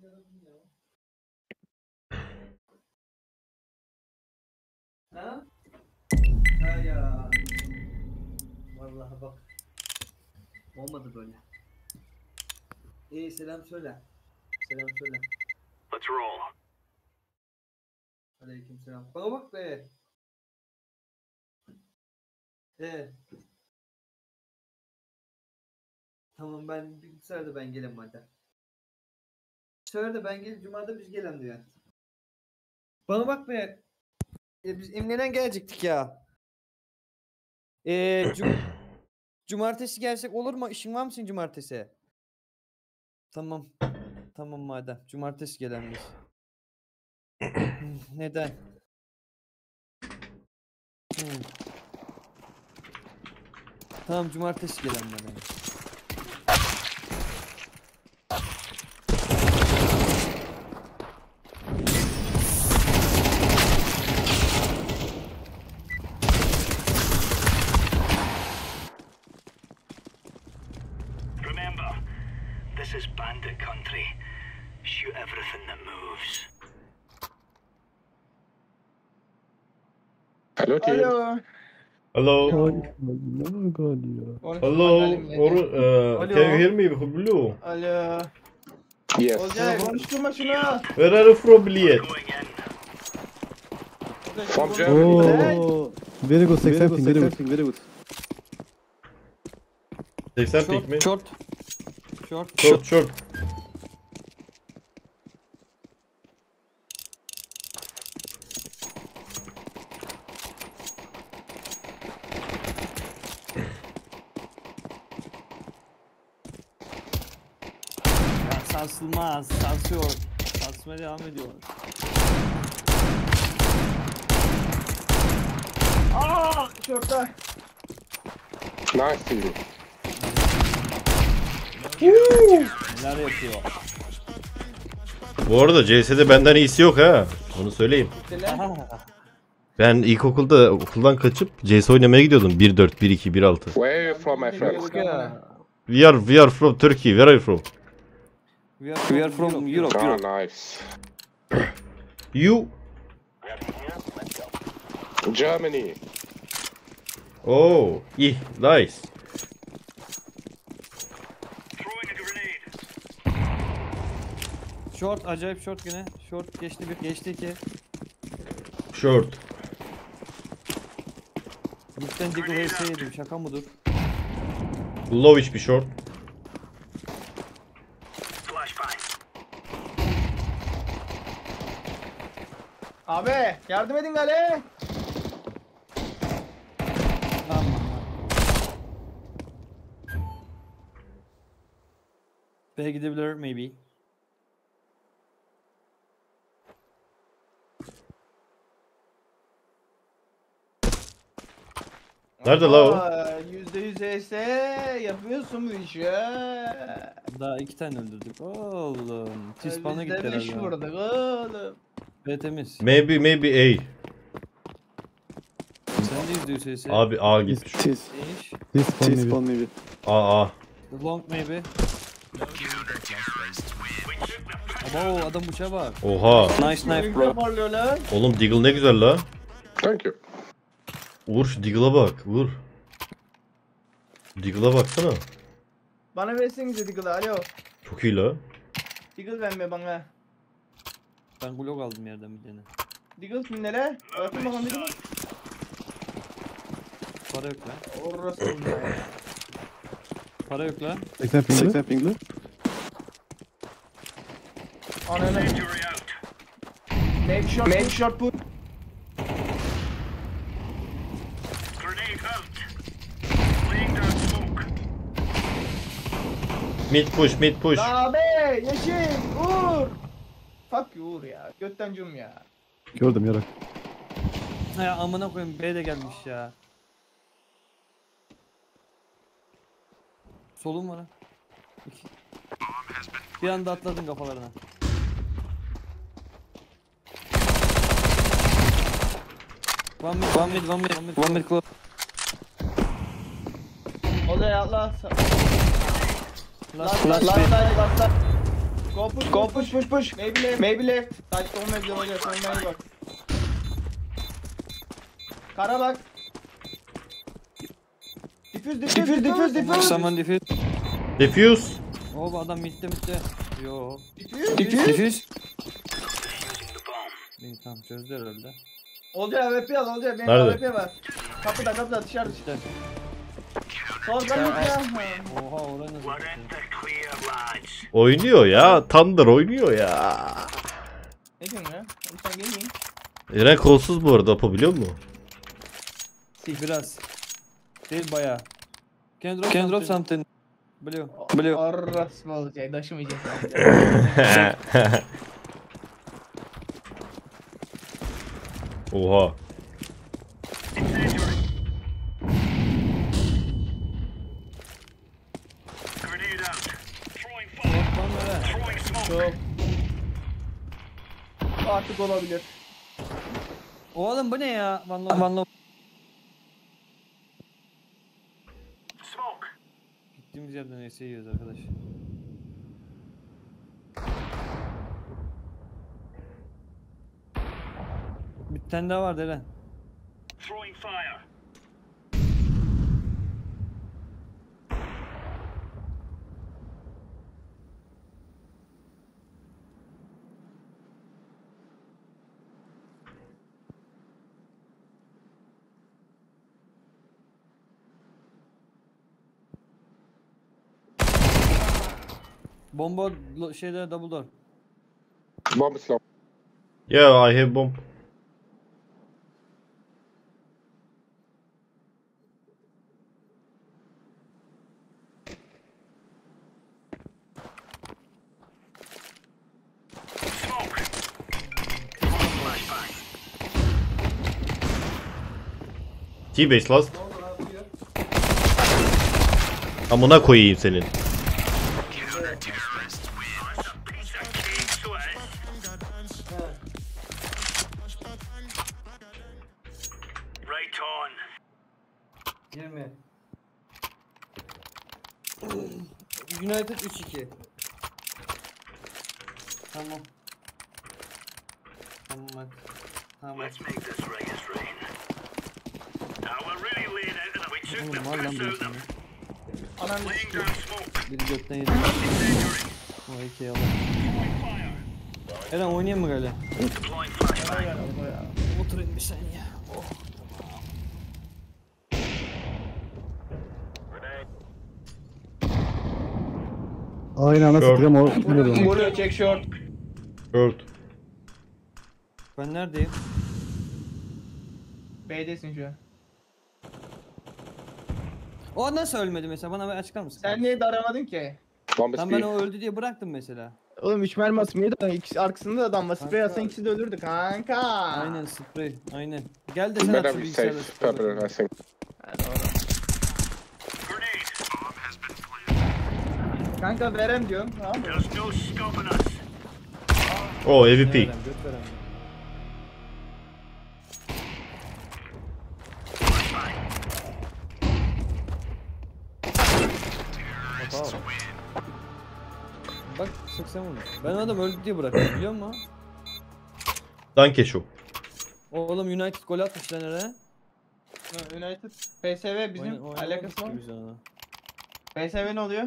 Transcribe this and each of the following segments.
Ha? Ha ya. Vallahi bak. Olmadı böyle. İyi selam söyle. Selam söyle. Let's roll. Aleykümselam. Bana bak be. Tamam ben bir sefer ben gelem hadi. Bir sefer de ben gelip Cuma'da biz gelem diyor. Bana bak be. Biz Emre'den gelecektik ya. Cumartesi gelsek olur mu? İşin var mısın cumartesi? Tamam. Tamam madem. Cumartesi gelen biz. Neden? Tamam cumartesi gelen ben. Remember, this is bandit country. Shoot everything that moves. Hello, team. Hello. Hello. Oh god, yeah. Hello. Hello. Can you hear me, Blue? Alo. Yes. Olcay konuşturma şunu. Where are you from, Bliet? Going in. From Germany. Oh, very good, accepting, very good, very good. 80 pik mi? Short. Short. Ya sarsılmaz. Sarsıyor. Sarsmaya devam ediyor. Aa, şorta. Nice team. Neler yapıyor? Bu arada CS'de benden iyisi yok ha. Onu söyleyeyim. Ben ilkokulda okuldan kaçıp CS oynamaya gidiyordum. 1.4, 1.2, 1.6. Where are you from, my friend? We are from Turkey. Where are you from? We are from Europe. Ah, nice. You? Germany. Oh, nice. Throwing a grenade. Short acayip short gene. Short geçti bir geçti iki. Short. Lütfen Diggle HS yedim şaka mıdır? Low hiçbir short. Flashbang. Abi yardım edin gale. Tamam. B gidebilir maybe. Nerede la o? %100 HS yapıyorsun bu işi. Daha iki tane öldürdük. Oğlum. Tispan'a gitti Biz de 5 herhalde. vurduk oğlum. B temiz. Maybe A. Sen de %100 HS. Abi A gitmiş. Tis, Değiş. tis spawn maybe. A. Long maybe. Abo adam bıçağa bak. Oha. Nice knife Ne bro. parlıyor lan? Oğlum Deagle ne güzel la. Thank you. Vur şu Deagle'a bak. Vur. Deagle'a baksana. Bana versenize Diggle'ı alo. Çok iyi la. Diggle verme bana. Ben glog aldım yerden bir tane. Diggle kimde lan? Atın bakalım Diggle. Para yok lan. Orası oldu. Para yok lan. Accepting, look. Ananı. Jury out. Make short put. Grenade out. Laying down smoke. Mid push. Abi yeşil Uğur. Fuck you Uğur ya. Götten cum ya. Gördüm yarak. Ya amına koyayım B de gelmiş ya. Solun var ha. İki. Bir anda atladın kafalarına. One mid close. Olay atla. Last Last. Go push. Maybe left. Saçta olmayabilir hocam. Olmaya bak. Kara bak. Diffuse. Someone defuse. Defuse. Oh bu adam mitte. Yo. Diffuse. Defuse. Defusing the bomb. İyi tamam çözdü herhalde. Olcay AWP al Olcay. Benim Nerede? AWP var. Kapıda dışarı. İşte. Soldan ya. Oha oraya nasıl We're gitti? in the clear, lads. Oynuyor ya. Thunder oynuyor ya. Ne diyorsun ya? Oğlum sen gelmeyin. Eren kolsuz bu arada, Apo biliyor musun? Biraz. Değil bayağı. Can drop something. Blue. Arras mı Olcay? Taşımayacak. Oha. Grenade out. Throwing fire. Throwing smoke. Çok. Artık olabilir. Oğlum bu ne ya? Vanlo. Smoke. Gittiğimiz yerden neyse yiyoruz arkadaş. Bir tane daha vardı Eren. Throwing fire. Bomba şeyde double door. Bomb is low. Yeah, I have bomb. Smoke. Flashbang. T-base last. Amına koyayım senin. That's a piece of cake, so it is. Right on. 20. United 3-2. Tamam. Tamam hadi. Tamam. Let's make this rain as rain. Now we're really laying out and we took the Oğlum var lan piss bir out of them. tane. Ananı Laying sikiyor. down smoke. Biri götten yedi. Incendiary. O iki yalan. Throwing fire. Eren oynayayım mı böyle? Deploying flashbang. Oturayım bir sen ya. Aynı anda Short. sıkacağım o. Bilmiyorum. Vuruyor check short. Short. Ben neredeyim? B'desin şu an. O nasıl ölmedi mesela? Bana bir açıklar mısın? Sen niye daramadın ki? Bomb is Lan ben B. o öldü diye bıraktım mesela. Oğlum 3 mermi asmıyor da ikisi arkasında da adam var. Sprey atsan ikisi de ölürdü kanka. Aynen sprey. Aynen. Gel de sen Better at şu be bilgisayarda safe, sprey Pepper, atayım. I think. Ha, doğru. Grenade. Bomb has been planted. Kanka verem diyorum. Tamam mı? There's no stopping us. O MVP. Eren, göt veren. Hata. Bak 80 vurmuş. Ben adam öldü diye bıraktım biliyor musun? Danke şu. Oğlum United gol atmış lan Eren. United. PSV bizim alakası var. Biz ona. PSV ne oluyor?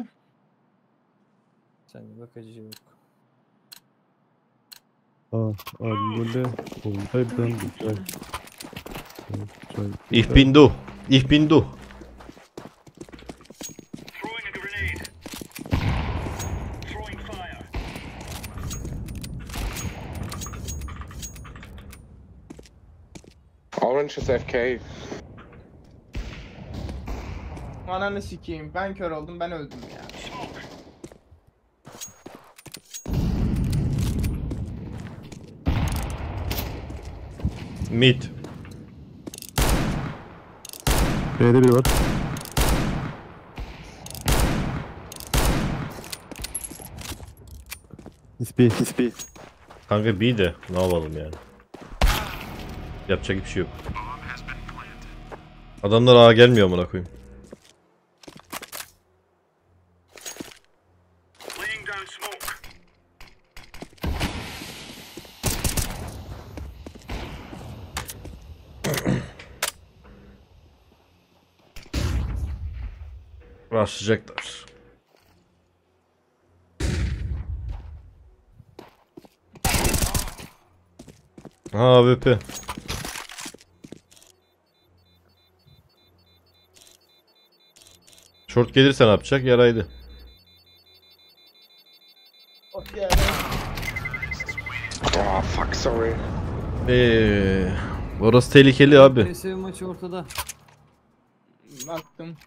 Sen de bakıcı yok. Böyle oradaydım. Ich bin du. Ich bin du. Throwing a grenade. Throwing fire. Orange is FK. Ananı sikeyim. Ben kör oldum, ben öldüm ya. Smoke. Mid. B'de biri var. İspi. Kanka B de ne yapalım yani. Yapacak bir şey yok. Adamlar A gelmiyor amına koyayım. Laying down smoke. Başlayacaklar. Ha AWP. Short gelirse ne yapacak? Yaraydı. Of ya. Oh, fuck, sorry. Orası tehlikeli abi. PSV maçı ortada. Baktım.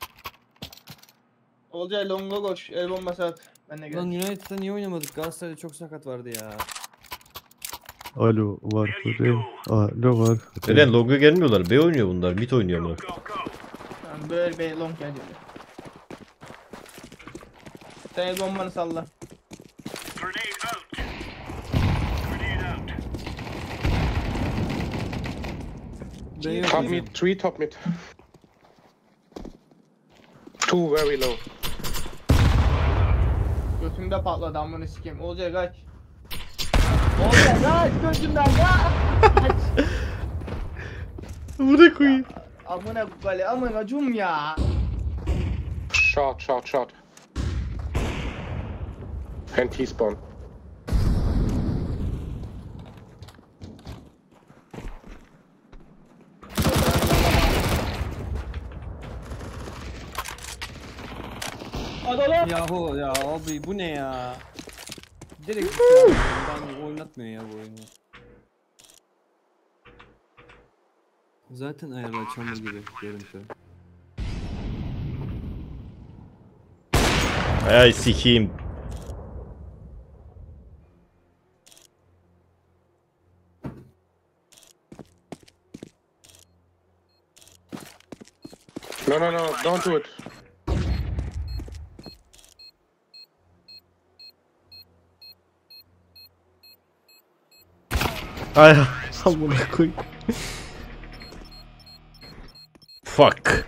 Olcay longa koş. El bombası at. Ben de Lan gel. United'da niye oynamadık? Galatasaray'da çok sakat vardı ya. Alo var Kuzey. Alo var. Neden longa gelmiyorlar? B oynuyor bunlar. Mid oynuyor bunlar. Tamam böyle bir long gelecek. Sen el bombanı salla. Grenade out. Grenade out. B yok. Top mid, 3 top mid. 2 very low. Götümde patladı amına sikeyim. Olcay kaç. Olcay kaç götümden kaç. Buraya koyayım. Amına kale amına cum ya. Short. And T-spawn. Hadi lan. Yahu ya abi bu ne ya? Direkt ya, ben oynatmıyor ya bu oyunu. Zaten ayarlar çamur gibi görüntü. Ay sikiyim. No, don't do it. Ay amına koy. Fuck.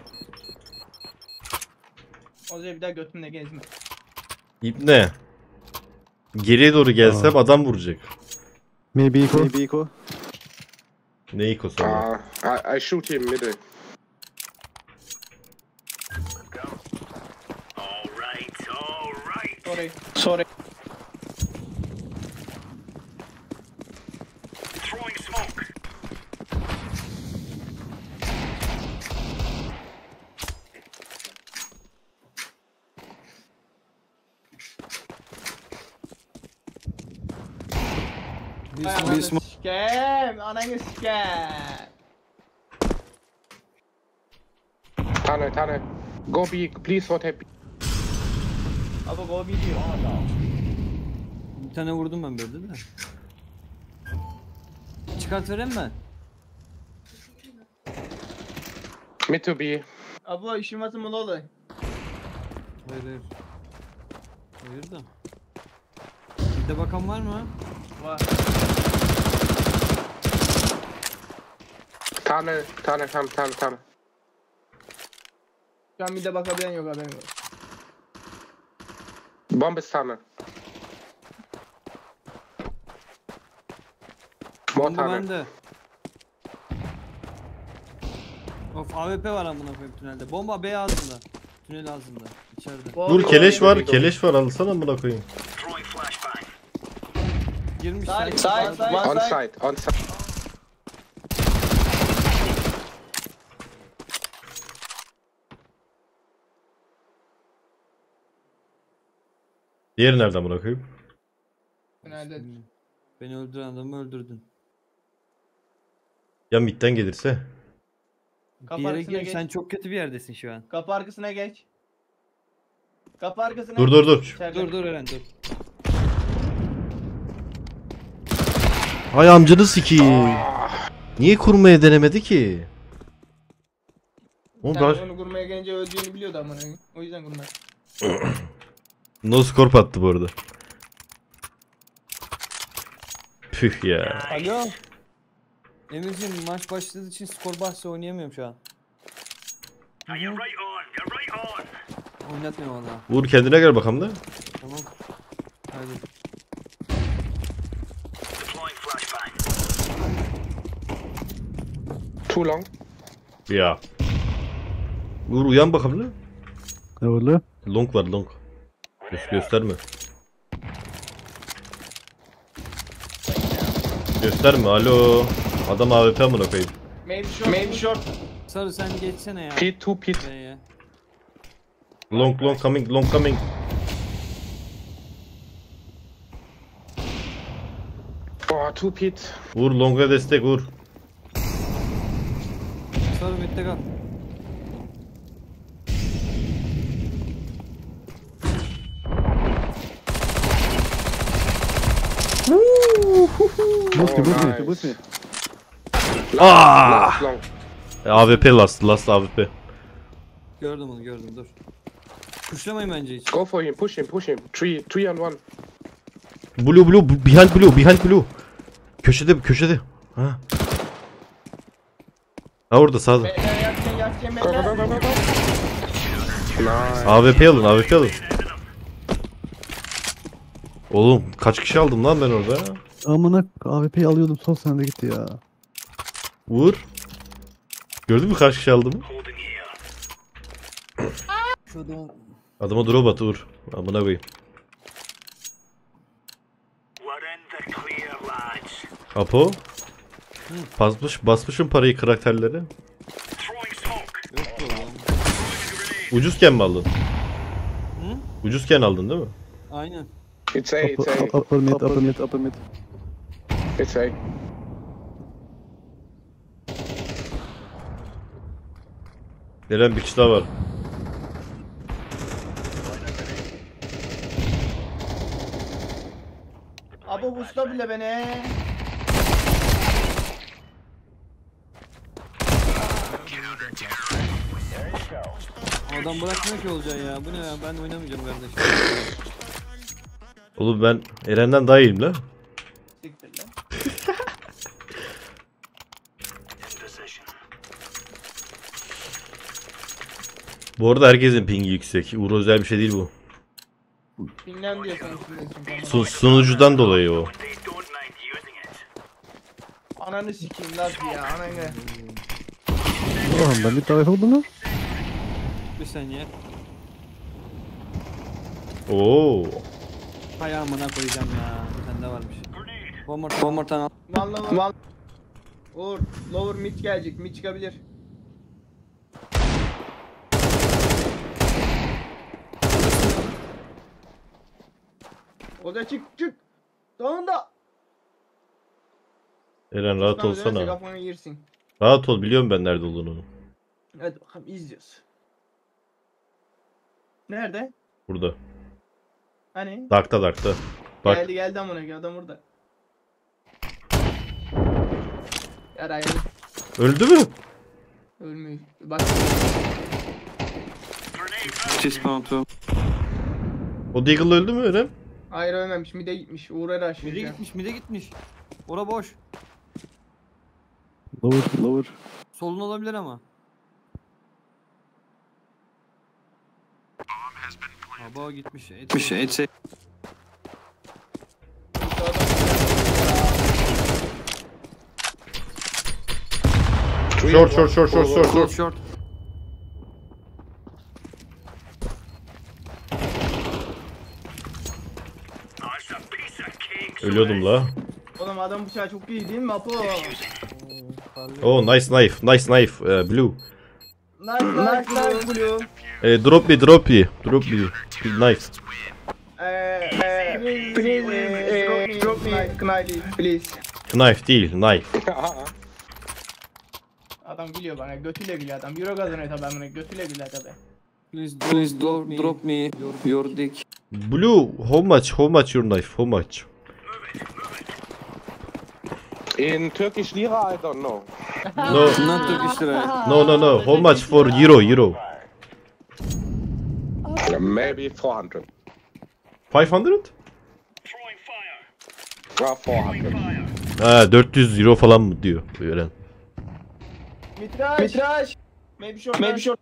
Olcay bir daha götümle gezme. İbne. Geriye doğru gelsem adam vuracak. Maybe Eco. Ne iko sonra? I shoot him middle. All right. Sorry. Throwing smoke. Ananı sikem. Ananı sikem. Tunnel. Go B, please rotate B. Abi go video. Bir tane vurdum ben böyle de. Çıkart vereyim mi? Mid to B. Abi işim var mı oğlum? Hayır. Hayır da. Bir de bakan var mı? Var. Tunnel. Şu an bir de bakabilen yok haberin yok. Bomb is tunnel. More Bomba tunnel. bende. Of AWP var amına koyayım tünelde. Bomba B ağzında. Tünel ağzında. İçeride. Dur keleş var. Keleş var alsana amına koyayım. Throwing flashbang. Girmiş. Side. On site. Diğeri nereden amına koyayım? Nerede? Beni öldüren adamı öldürdün. Ya midden gelirse? Kapı Bir yere arkasına gir. geç. Sen çok kötü bir yerdesin şu an. Kapı arkasına geç. Kapı arkasına Dur. İçeride. Dur Eren dur. Ay amcanı sikiyim. Niye kurmaya denemedi ki? Oğlum Sen daha... onu kurmaya gelince öldüğünü biliyordu ama o yüzden kurmaya. No score attı bu arada. Püh ya. Alo. Emirciğim maç başladığı için skor bahsi oynayamıyorum şu an. Are you right on? You're right on. Oynatmıyor valla. Uğur kendine gel bakalım da. Tamam. Hadi. Deploying flashbang. Too long. Ya. Uğur uyan bakalım da. Ne oldu? Long var long. Gösterme. Gösterme alo. Adam AWP amına koyayım. Maybe short. Sarı sen geçsene ya. Pit, 2 pit. B'ye. Long coming long coming. Oh, 2 pit. Vur longa destek vur. Sarı midde kal. Boost me, boost me, nice. boost me. Aa! Long. AWP last AWP. Gördüm onu gördüm dur. Kuşlamayın bence hiç. Go for him, push him, push him. 3 on 1. Blue behind blue. Köşede. Ha. Ha orada sağda. Yakacağım Go, go, go, go, go, go. Nice. AWP alın. Oğlum kaç kişi aldım lan ben orada? Amına AWP'yi alıyordum sol sende gitti ya. Vur. Gördün mü kaç kişi aldım? Holding here. Şurada Adama drop at vur. Amına koyayım. We're in the clear, lads. Apo. Basmışım parayı karakterlere. Throwing smoke. yoktu oğlum. Ucuzken mi aldın? Ucuzken aldın değil mi? Aynen. It's A, it's A. Upper mid. It's A. Eren bir kişi daha var. Abo busla bile beni. Adam bırakmıyor ki olacağı ya. Bu ne ya? Ben oynamayacağım kardeşim. Oğlum ben Eren'den daha iyiyim lan. Siktir lan. In position. Bu arada herkesin pingi yüksek. Uğur özel bir şey değil bu. Finland diye sanırsın. Sunucudan dolayı o. They don't mind using it. Ananı sikeyim lan ya ananı. Oğlum ben bir AWP buldum lan. Bir saniye. Oo. Hay amına koyacağım ya. Sende varmış. Bomber tane al. Vallahi. Uğur, lower mid gelecek. Mid çıkabilir. O da çık. Sonunda. Eren rahat Kafana dönerse olsana. Kafana yersin. Rahat ol biliyorum ben nerede olduğunu. Hadi bakalım izliyoruz. Nerede? Burada. Hani? Dark'ta. Bak. Geldi amına koyayım adam orada. Yarayın. Öldü mü? Ölmüyor. Bak. O Deagle öldü mü Eren? Hayır ölmemiş. Mide gitmiş. Uğur'a Mide aşıracağım. gitmiş. Ora boş. Lower. Solun olabilir ama. Aba gitmiş. Etse. Short. That's a piece of cake. Ölüyordum la. Oğlum adam bıçağı çok iyi değil mi Apo? Oh nice knife. Blue. Nice blue. Drop me. Drop knife. Drop me please. Knife değil knife. Adam gülüyor bana. Götüyle gülüyor adam. Euro kazanıyor tabi amına. Götüyle gülüyor tabi. Please drop me your dick. Blue how much your knife? How much? In Turkish lira, I don't know. No. Not Turkish lira. No. How much for euro? Maybe 400. 500? Throwing fire. 400. Ha 400 euro falan mı diyor Eren. Mitraş. Maybe short.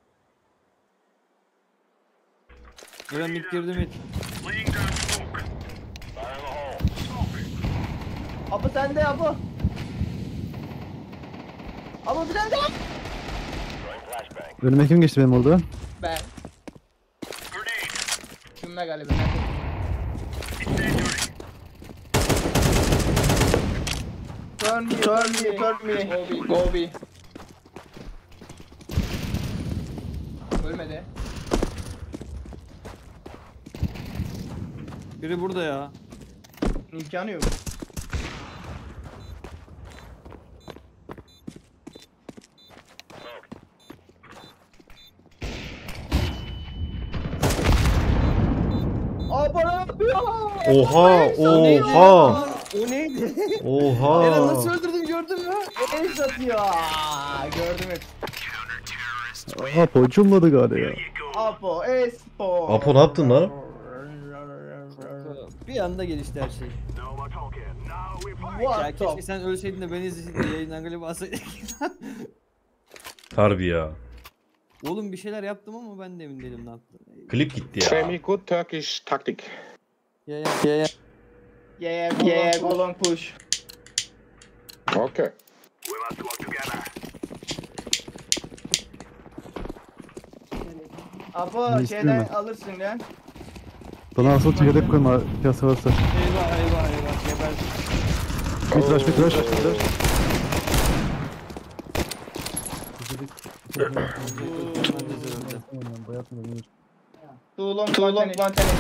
Eren mid girdi mid. Laying down smoke. Fire in the hole. Smoke. Apo sende Apo. Apo sende. Önüme kim geçti benim orada? Ben. Şununla galiba. Turn me. Go B. Ölmedi. Biri burada ya. İmkanı yok. Aa bana yapıyor. Oha oha. O neydi? Eren Oha. nasıl öldürdün gördün mü? El satıyor. Gördüm hep. Apo cumladı galiba ya. Apo, Espo. Apo ne yaptın lan? Bir anda gelişti her şey. Ya What keşke the? sen ölseydin de beni izleseydin de yayından galiba alsaydın. Harbi ya. Oğlum bir şeyler yaptım ama ben de emin değilim ne yaptım. Klip gitti ya. Semi good Turkish tactic. Ya. Yeah, go long push. Okay. Apo Ne şeyden istiyorum alırsın ya. Bana asıl çekirdek koyma piyasa varsa. Eyvah. Geber. Mitraş. Too long one tennis.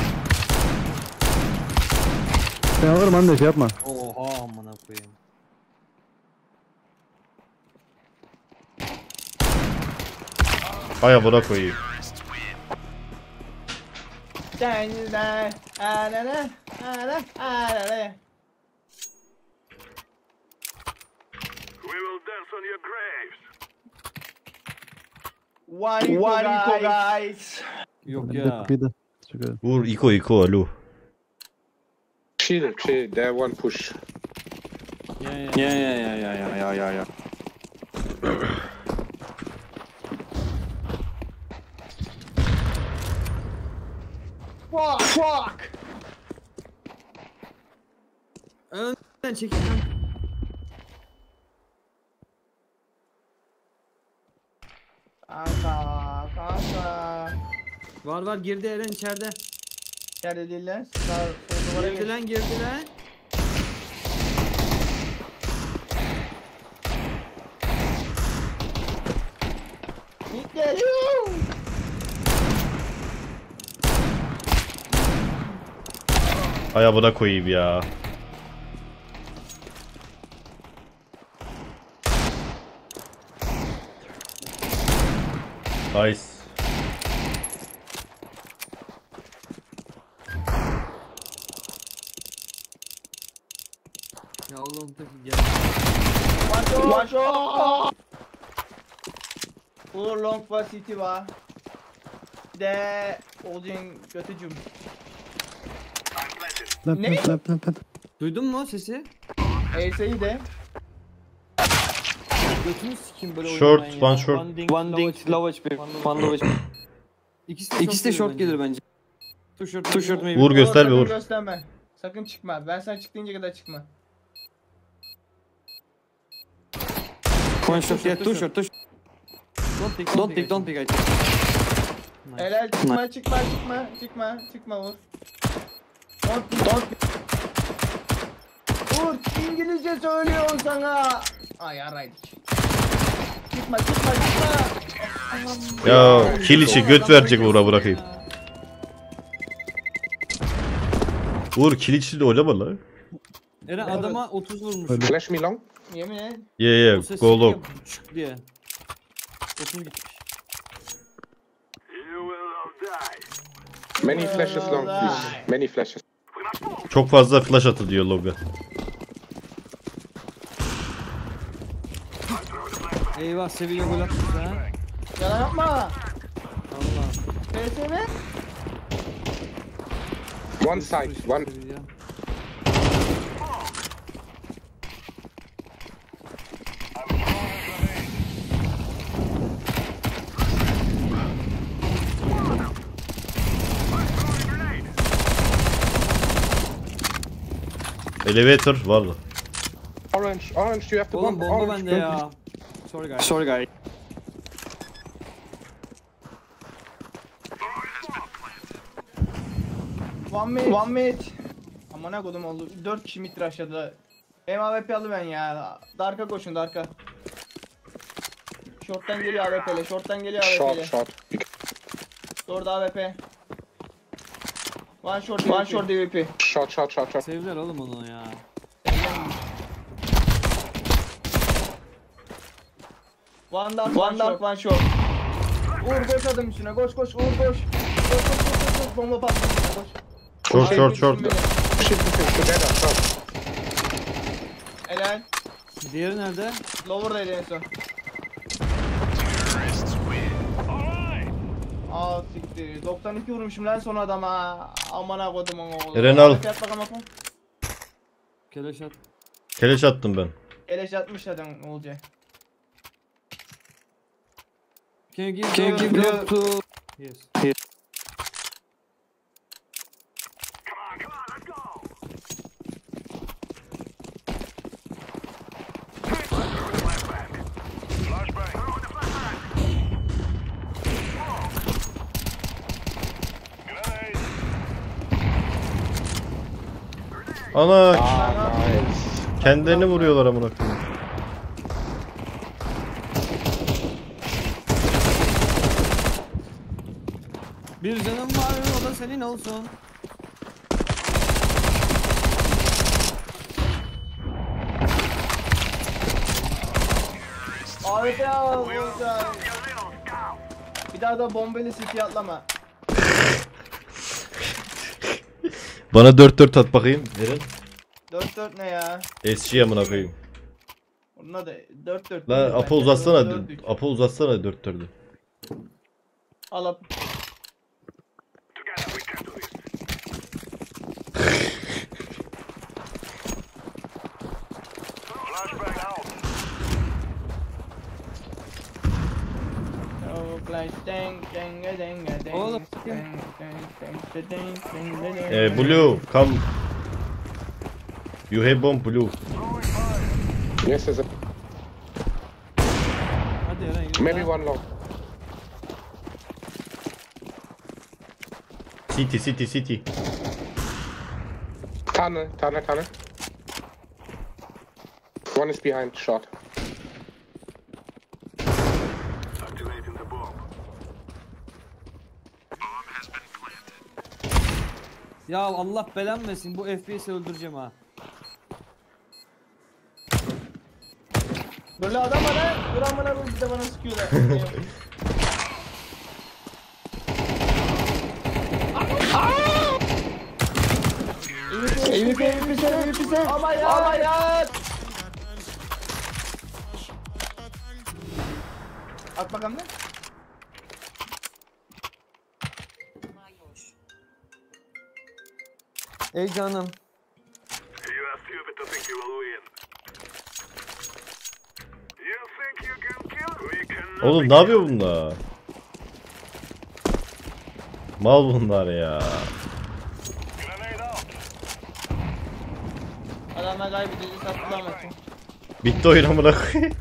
Sen alırım anne şey yapma. Oha amına koyayım. Aya buna koyayım. Ana. We will dance on your graves. One guys. Yok Bir de ya. kapıyı da. Çıkıyor. Vur iko alo. Chill. There one push. Ya. Fuck. Önden çekil lan. Kanka. Var girdi Eren içeride. Nerede değiller? Sağ sol duvara geç. Girdi lan. Git geliyor. Aya buna koyayım ya. Nice. Ya Allah'ım takım gel. Watch out. Uğur long var city var. De Olcay'ın götücüm. Lan. Duydun mu sesi? Eyse'yi de. Götünü sikeyim böyle Short, oynamayın ya. one short. One ding, low HP. One low HP. İkisi de short gelir bence. Two short maybe. Vur göster bir Sakın vur. gösterme. Sakın çıkma. Ben sen çıktığınca kadar çıkma. One short, yeah, two short. Don't pick. I think. Helal çıkma vur. Don't. Vur İngilizce söylüyorum sana. Ay yaraydık. Çıkma. Ya kill içi göt verecek Uğur'a bırakayım. Uğur kill içi de oynama lan. Eren adama 30 vurmuş. Öyle. Flash me long. Yemin et. Yeah O ses go long. çık diye. 30 gitmiş. You will all die. Many flashes long, please. Many flashes. Çok fazla flash atı diyor Loga. Eyvah Sevilla gol atmış ha. Yalan yapma. Allah. PSV. One side. One. Sevilla. Elevator var da. Orange. You have to Oğlum bomb. bomba Orange. bende don't ya. Sorry guys. One mate. Amına kodum oldu. 4 kişi mid rushladı. Benim AWP alı ben ya. Dark'a koşun Dark'a. Short'tan geliyor AWP'le. Short'tan geliyor Short, AWP'le. short. Orada AWP. One short DVP. Short. Sevdiler oğlum onu ya. One dark, one short. Uğur koş adım üstüne. Koş Uğur koş. Koş. Bomba patlasın. Koş. Short. Together, short. Helal. Diğeri nerede? Lower'daydı en son. Aa siktir. 92 vurmuşum lan son adama. Amına kodum oğlum. Eren al. Yat bakalım. Keleş at. Keleş attım ben. Eleş atmış adam olacak. Can you give drop to... Yes. Ana Nice. kendilerini vuruyorlar amına koyayım. Bir canım var, o da senin olsun. AWP al olacak. Bir daha da bombeli city atlama. Bana 4-4 at bakayım. Eren. 4-4 ne ya? SG amına koyayım. Onunla da 4-4. Lan değil Apo bence. uzatsana. 4-4-3. Apo uzatsana 4-4'ü. Al Apo. Oh, flash dang dang dang dang. Oğlum, Blue come. You have bomb Blue. Yes, is it? Hadi Eren yürü. Maybe one long. City. Tunnel. One is behind, short. Activating the bomb. Ya Allah belanı versin, bu FPS'i öldüreceğim ha. Böyle adam var ha. Dur amına koyayım bir de bana sıkıyorlar. EVP sen. Ama ya. At bakalım ne? Ey canım. You are stupid to think you will win. You think you can kill? We cannot. Oğlum ne yapıyor bunlar? Mal bunlar ya. Grenade out. Adamlar kaybedeceğiz sattılar maçı. Bitti oyun amına koyayım.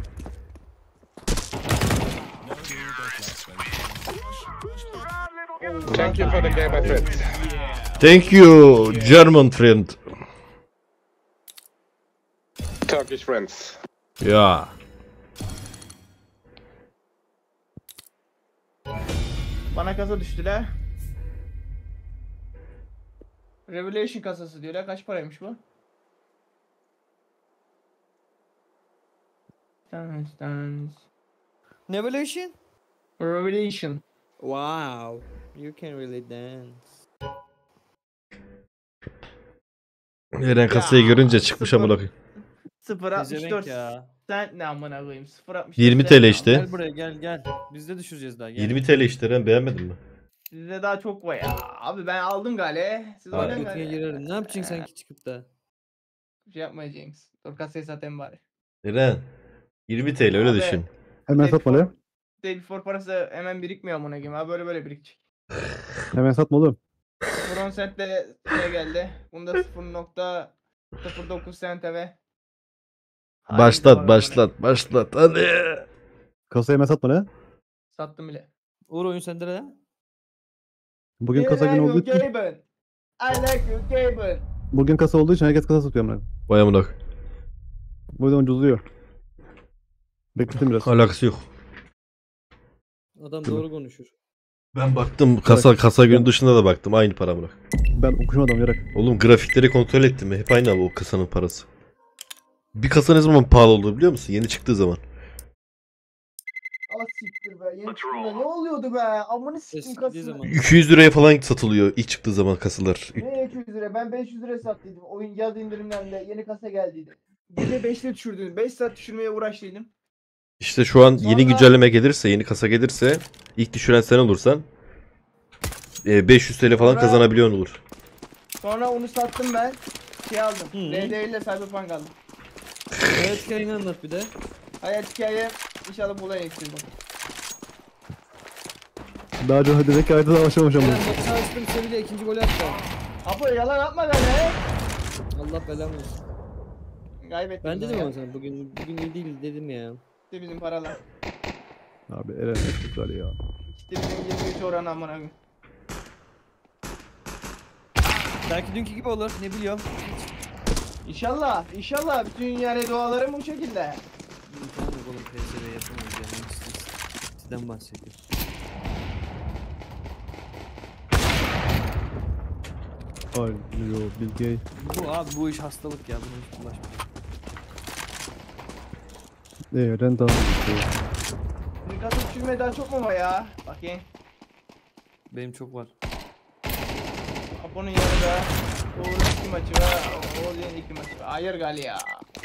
Thank you for the game, my friends. Thank you German friend. Turkish friends. Ya. Bana kasa düştüler. Revelation kasası diyorlar. Kaç paraymış bu? Dance. Revelation? Revelation. Wow. You can really dance. Eren kasayı görünce çıkmış amına koyayım. 0.64 ya. sen ne amına koyayım 0.64 20 sen TL ne işte. Gel buraya gel. Biz de düşüreceğiz daha gel. 20 TL işte Eren beğenmedin mi? Sizde daha çok var ya. Abi ben aldım gale. Siz Hayır. oynayın Götüne gale. girerim. Ne yapacaksın sanki çıkıp da? Bir şey yapmayacaksınız. Dur kasayı satayım bari. Eren 20 TL öyle Abi. düşün. Hemen satma lan. Day before parası hemen birikmiyor amına koyayım. Abi böyle birikecek. Hemen satma oğlum. Bron cent de şeye geldi. Bunda 0.09 cent eve. Başlat hadi. Kasayı hemen satma lan. Sattım bile. Uğur oyun sende de. Bugün kasa günü olduğu için. Gaben. I like you Gaben. Bugün kasa olduğu için herkes kasa satıyor amına. Vay amına. Bu yüzden ucuzluyor. Bekletin biraz. Alakası yok. Adam doğru konuşur. Ben baktım kasa günü dışında da baktım aynı para amına. Ben okuşum adam yarak. Oğlum grafikleri kontrol ettim mi? Hep aynı ama o kasanın parası. Bir kasa ne zaman pahalı oldu biliyor musun? Yeni çıktığı zaman. Ah siktir be. Yeni çıktığında ne oluyordu be? Amını siktim Eskidi kasını. zaman. 200 liraya falan satılıyor ilk çıktığı zaman kasalar. Ne 200 lira? Ben 500 lira sattıydım. Oyun yaz indirimlerinde yeni kasa geldiydi. Gece 5'te düşürdüm. 5 saat düşürmeye uğraştıydım. İşte şu an yeni Sonra- güncelleme gelirse, yeni kasa gelirse ilk düşüren sen olursan 500 TL falan Sonra- kazanabiliyorsun olur. Sonra onu sattım ben. Şey aldım. Hı. LD ile Cyberpunk aldım. Hayat hikayeni anlat bir de. Hayat hikaye inşallah bulayım şimdi. Daha önce hadi belki ayda daha başlamamış ama. Ben maçı açtım seviyle ikinci golü attı. Apo yalan atma lan he. Allah belamı versin. Kaybettim. Ben dedim ya. ama sana bugün iyi değil dedim ya. İşte bizim paralar. Abi Eren ne güzel ya. İşte bizim 23 oranı amına koyayım. Belki dünkü gibi olur ne biliyorum. İnşallah, inşallah bütün yani dualarım bu şekilde. İmkanı yok oğlum PSV yapamayız ya. Sizden bahsediyorum. Ay yo Bilge. Bu abi bu iş hastalık ya buna hiç bulaşmayın. Eren daha Nikatı düşürmeye daha çok mu var ya? Bakayım. Benim çok var. Apo'nun yanında Oğuz'un 2 maçı var. Oğuz'un 2 maçı var. Hayır gali ya.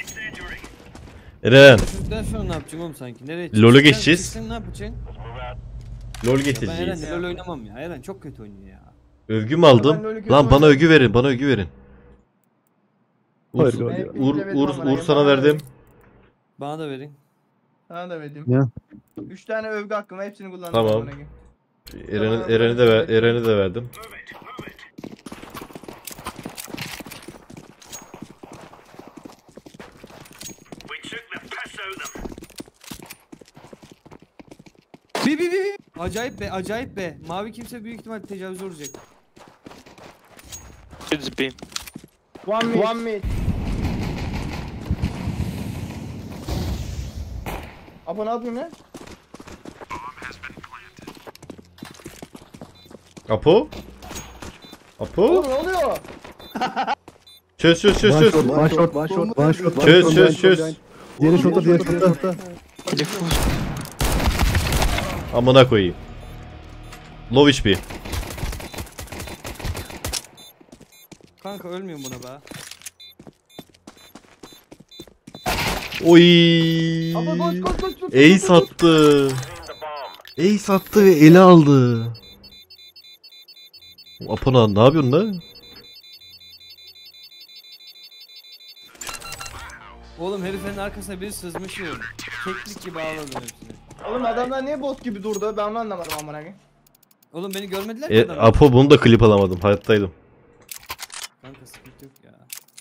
Eren, Çocuklar şu an ne yapacaksın oğlum sanki? Nereye LoL'e çıkacaksın? geçeceğiz. Çıksan ne yapacaksın? LoL Ya ben getireceğiz. Eren'le LoL oynamam ya. Eren çok kötü oynuyor ya. Övgü mü aldım? Ben LoL'ü kötü Lan bana oynuyorum. övgü verin, bana övgü verin. Hayır, Uğur, galiba. Uğur sana verdim. Bana da verin. Sana da verdim. Ya. 3 tane övgü hakkım var, hepsini kullandım. Tamam. amına koyayım. Eren'i de verdim. We took the piss out of them. Bi. Acayip be, acayip be. Mavi kimse büyük ihtimal tecavüze uğrayacak. One mid. Apo ne yapıyorsun lan? Apo? Apo? Oğlum ne oluyor? Çöz. One shot. Çöz. Diğeri şorta, diğeri şorta. Amına koyayım. Low HP. Kanka ölmüyorum buna be. Oy. Apo koş. Ace attı. Ace attı ve ele aldı. Apona ne yapıyorsun lan? Oğlum heriflerin arkasına biri sızmış ya. Keklik gibi ağladı hepsini. Oğlum adamlar niye bot gibi durdu? Ben onu anlamadım amına koyayım. Oğlum beni görmediler ki adamlar. Apo bunu da klip alamadım. Hayattaydım. Kanka sıkıntı yok ya.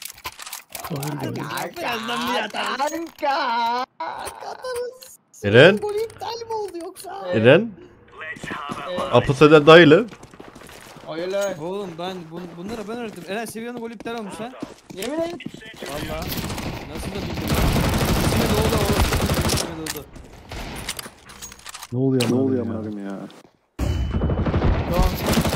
Kanka. Eren? Gol iptal mi oldu yoksa? Eren? Let's have a Apo senden daha iyi lan. Hayır lan. Oğlum bunları ben öğrettim. Eren Sevilla'nın golü iptal olmuş lan. Yemin et. Valla. Nasıl da bildim. İçime doğdu oğlum. İçime doğdu. Ne oluyor amına ya? Tamam.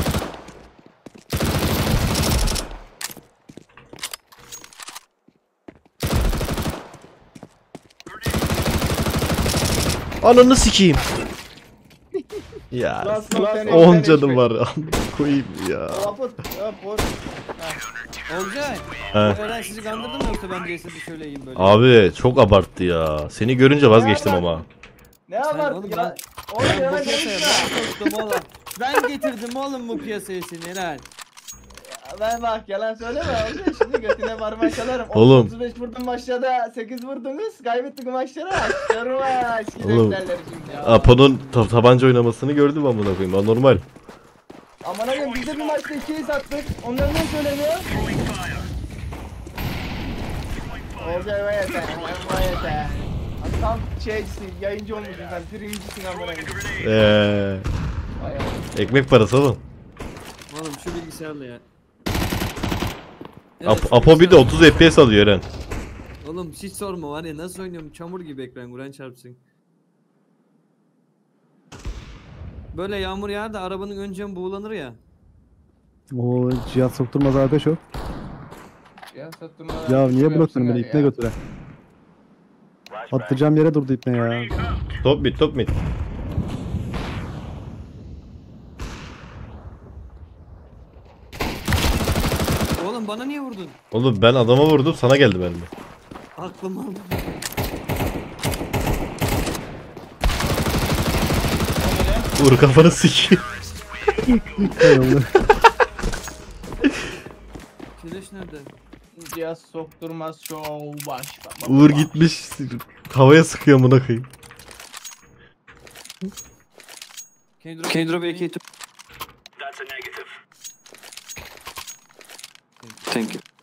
Ananı sikeyim. Ya. Last 10 canım var. Amına koyayım ya. Apo. Olcay. He. Eren sizi kandırdı mı yoksa ben CS'de şöyle iyiyim böyle? Abi çok abarttı ya. Seni görünce vazgeçtim ama. Ne Sen var oğlum ya? Ben Oğlum bu ya piyasaya ben soktum oğlum. Ben getirdim oğlum bu piyasaya seni Eren. Ben bak yalan söyleme oğlum, şimdi götüne parmak çalarım. Oğlum. 35 vurdum maçlarda 8 vurdunuz, kaybettik maçları. Aşklarım eski Oğlum. defterleri şimdi ya. Apo'nun tabanca oynamasını gördüm amına koyayım. Anormal. Aman abim biz de bir maçta 2'yi sattık. Onları ne söyleniyor? Olcay vay yeter, vay yeter. Tam şeycisin, yayıncı olmuşsun sen, birincisin amına koyayım. Vay Allah. Ekmek parası oğlum. Oğlum şu bilgisayarla ya. Apo bir de 30 FPS alıyor Eren. Oğlum hiç sorma var ya nasıl oynuyorum çamur gibi ekran Kur'an çarpsın. Böyle yağmur yağar da arabanın ön camı buğulanır ya. O cihaz sokturmaz abi o. Ya satırmalar. Ya niye Yapsınlar bıraktın beni ya. ipne götüre. Atlayacağım yere durdu ipne ya. Top mid top mid. Oğlum bana niye vurdun? Oğlum ben adama vurdum sana geldi bende. Aklım aldı. Vur kafanı sikeyim. Hay Allah. Kireç nerede? Cihaz sokturmaz show baş. Uğur gitmiş havaya sıkıyor amına koyayım. Can you drop AK to... That's a negative. Thank you.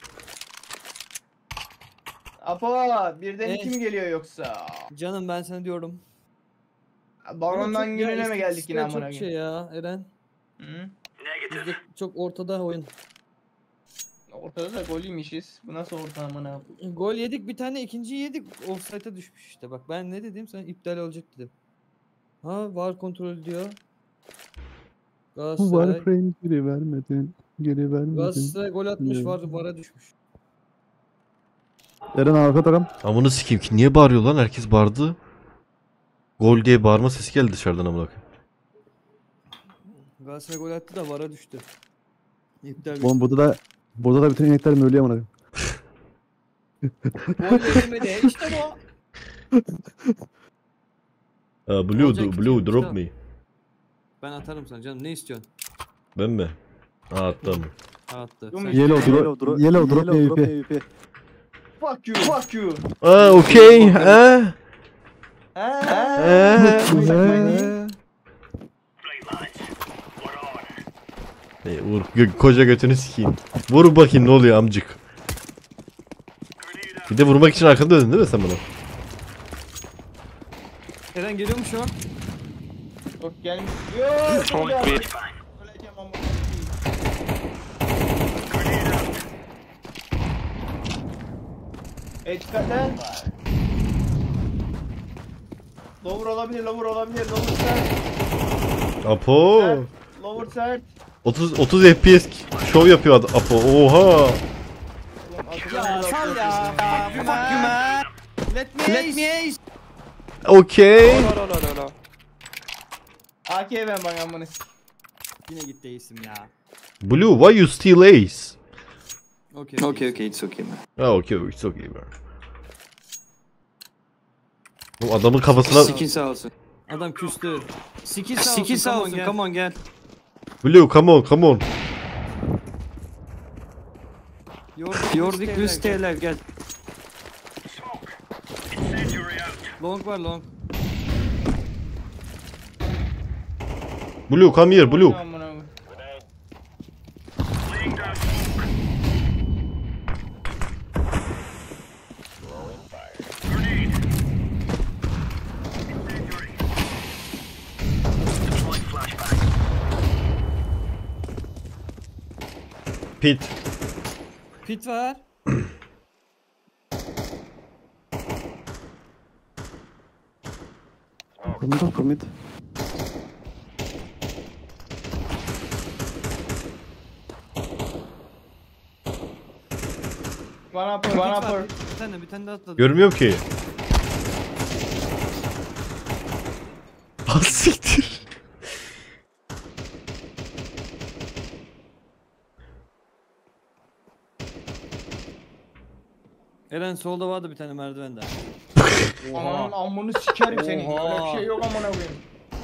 Apo birden kim geliyor yoksa? Canım ben sana diyorum. Barondan Çok- gününe ya mi geldik yine istatistikler amına çok şey koyayım? ya Eren. Hı? Negative. Bizde çok ortada oyun. Ortada da gol yemişiz. Bu nasıl orta amına? Gol yedik bir tane ikinciyi yedik offside'a düşmüş işte bak ben ne dedim sen iptal olacak dedim. Ha var kontrol diyor. Bu var Galatasaray. frame geri vermedin. Geri vermedin. Galatasaray gol atmış Ne? vara düşmüş. Eren arka takım. Amına sikeyim ki niye bağırıyor lan herkes bağırdı. Gol diye bağırma sesi geldi dışarıdan amına koyayım. Galatasaray gol attı da vara düştü. İptal. Oğlum burada da bütün inekler mi ölüyor amına? Gol verilmedi işte bu. Blue Olacak Blue ki, drop tamam. me. Ben atarım sana canım ne istiyorsun? Ben mi? Attım. Ha, attı. Yok mu? Sen- Yellow drop MVP. Fuck you, fuck you. Okey. Ha? Right, lads. We're on. Vur koca götünü sikeyim. Vur bakayım ne oluyor amcık. Bir de vurmak için arkada döndün değil mi sen bana? Eren geliyor mu şu an? Yok gelmiş. Yok. Flashbang. Öleceğim amına koyayım. Dikkat lan. Lower olabilir, lower olabilir, lower sert. Apo. Lower sert. 30 FPS şov yapıyor Apo. Oha. Ya sal ya. Fuck you man. Let me ace. Okey. AK ben bana amına. Yine gitti ace'im ya. Blue why you steal ace? Okay. Okay, it's okay man. Okay, it's okay bro. Bu adamın kafasına Skin sağ olsun. Adam küstü. Skill sağ olsun. Come on gel. Blue come on. Yordik You stay alive gel. Incendiary out. Long var long. Blue come here Blue. Amına koyayım. Laying down smoke. Grenade. Incendiary. Deploying flashbang. Pit. Pit var. Commit. One upper, Pit one var. upper. Bir tane daha atladı. Görmüyorum ki. Az siktir. Eren solda vardı bir tane merdivende. Ananın amını sikerim senin. Oha. Öyle bir şey yok amına koyayım.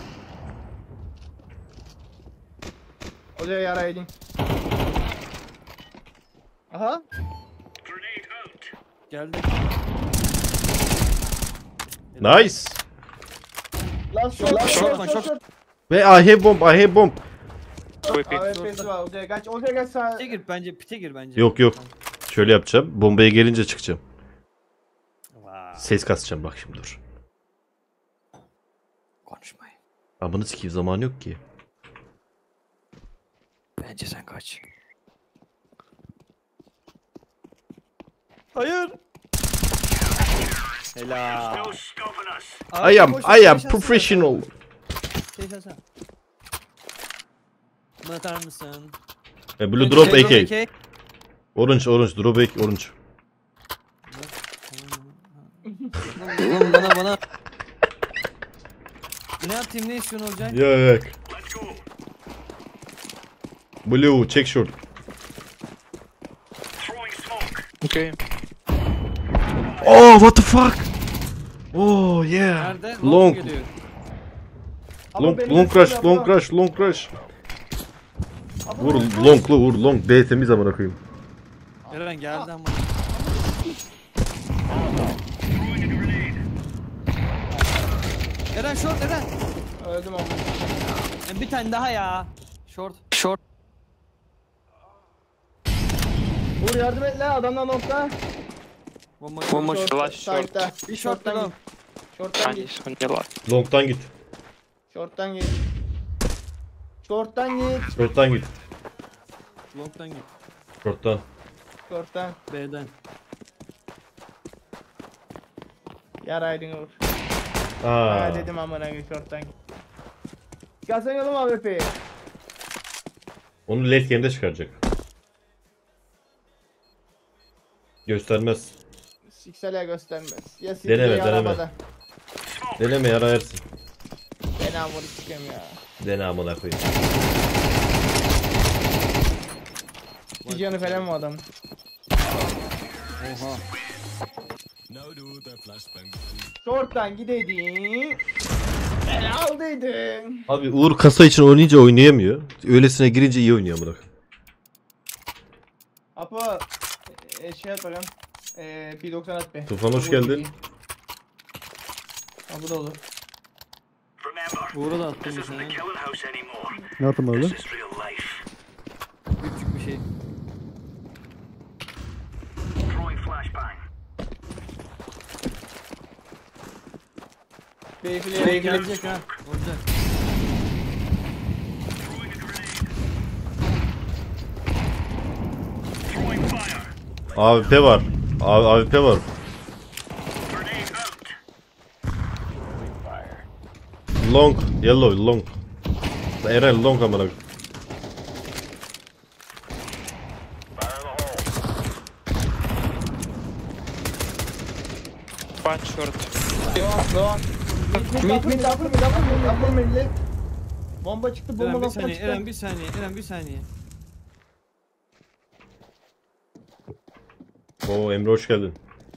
Oraya yaraydın. Aha. Grenade out. Geldi. Nice. Last shot, shot. Ve I have bomb. AWP'si var. Oraya kaç sağ. Pite gir bence. Pite gir bence. Yok. Şöyle yapacağım. Bombaya gelince çıkacağım. Vay. Ses kasacağım bak şimdi dur. Konuşmayın. Amını sikeyim zaman yok ki. Bence sen kaç. Hayır. Helal. No stopping us. Abi, I am boş I ver, am şey şansına professional. Şey şansına. Bana atar mısın? Blue drop AK. AK. Orange drop AK orange. Oğlum bana. Ne atayım, ne istiyorsun olacak? Yok. Let's go. Blue check short. Throwing smoke. Okay. Oh what the fuck? Oh yeah. Nerede? Long. Geliyor. Long rush. Vur vur long. B temiz amına koyayım. Eren geldi ama. Eren short Eren. Öldüm ama. Bir tane daha ya. Short. Vur yardım et lan, adamdan nokta. Bomba. Side'da. Bir short'tan Short'tan git. git. Short'tan git. Long'tan git. Short'tan git. Short'tan git. Short'tan git. Long'tan git. Short'tan. Short'tan. B'den. Yaraydın vur. Aa. Ha dedim amına koyayım, short'tan git. Çıkarsan oğlum AWP'yi. Onu late game'de çıkaracak. Göstermez. Siksel'e göstermez. Ya Deneme, ya deneme. arabada. Deneme yararsın. Ben amına sikeyim ya. Dene amına koyayım. Bir canı falan mı adam? Oha. Short'tan gideydin. Ben aldıydın. Abi Uğur kasa için oynayınca oynayamıyor. Öylesine girince iyi oynuyor amına koyayım. Apo şey yap bakalım. P90 at be. Tufan hoş Bu geldin. iyi. Ha bu da olur. Remember, Uğur'a da this attım bir isn't the tane. killing house anymore. Ne yaptın abi? This is real life. Küçük bir şey. Throwing flashbang. Beyfile Gelecek ha. Olacak. Throwing fire. AWP var. AWP var. Grenade out. Long. Yellow long. Eren long amına koyayım. One short. Doğan. Mid. Bomba çıktı, bomba Eren bir nokta saniye. çıktı. Eren bir saniye. Oo Emre hoş geldin.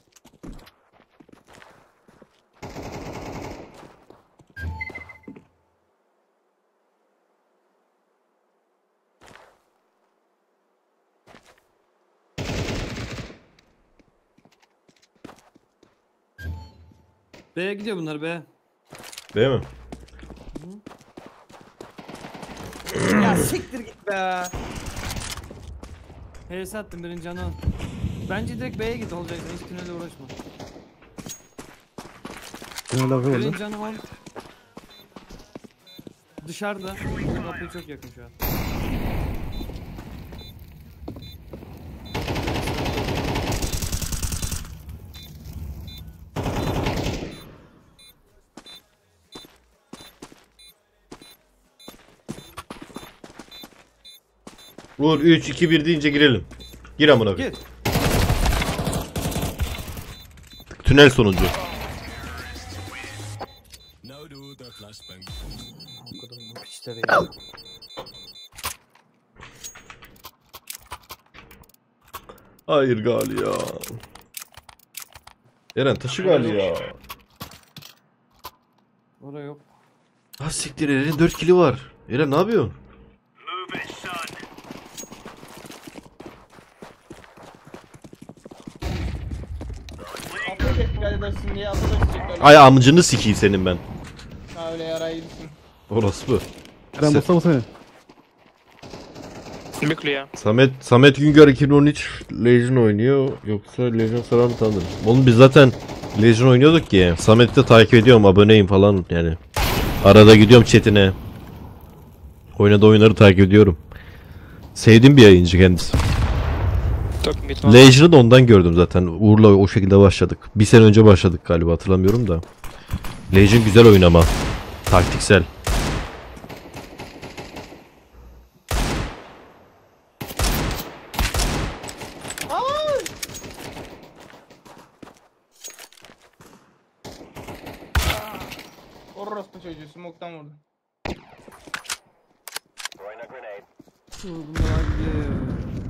B'ye gidiyor bunlar B. Değil mi? Ya siktir git be. HS attım, birinci canı al. Bence direkt B'ye git, olacak. Hiç tünelle uğraşma. Ne lafı var Birinci lan? canı al. Dışarıda. Kapıyı çok yakın şu an. Uğur 3 2 1 deyince girelim. Gir amına koyayım. Git. Tünel sonuncu. Okudum bu piçleri ya. Hayır gali ya. Eren taşı gali ya. Orada yok. Ha siktir, Eren'in 4 kili var. Eren ne yapıyorsun? Move it, son. Apo dikkat edersin diye Apo da gidecekler. Ay amcını sikeyim senin ben. Ha öyle yarayırsın. Orası bu. Eren Mustafa seni. Be clear. Samet Güngör 2013 Legion oynuyor. Yoksa Legion saran tanıdım. Oğlum biz zaten Legion oynuyorduk ki. Samet'i de takip ediyorum, aboneyim falan yani. Arada gidiyorum chatine. Oynadığı oyunları takip ediyorum. Sevdiğim bir yayıncı kendisi. Legion'ı da ondan gördüm zaten. Uğur'la o şekilde başladık. Bir sene önce başladık galiba, hatırlamıyorum da. Legion güzel oyun ama. Taktiksel. Orospu çocuğu smoke'tan vurdu. Bunlar gidiyor ya.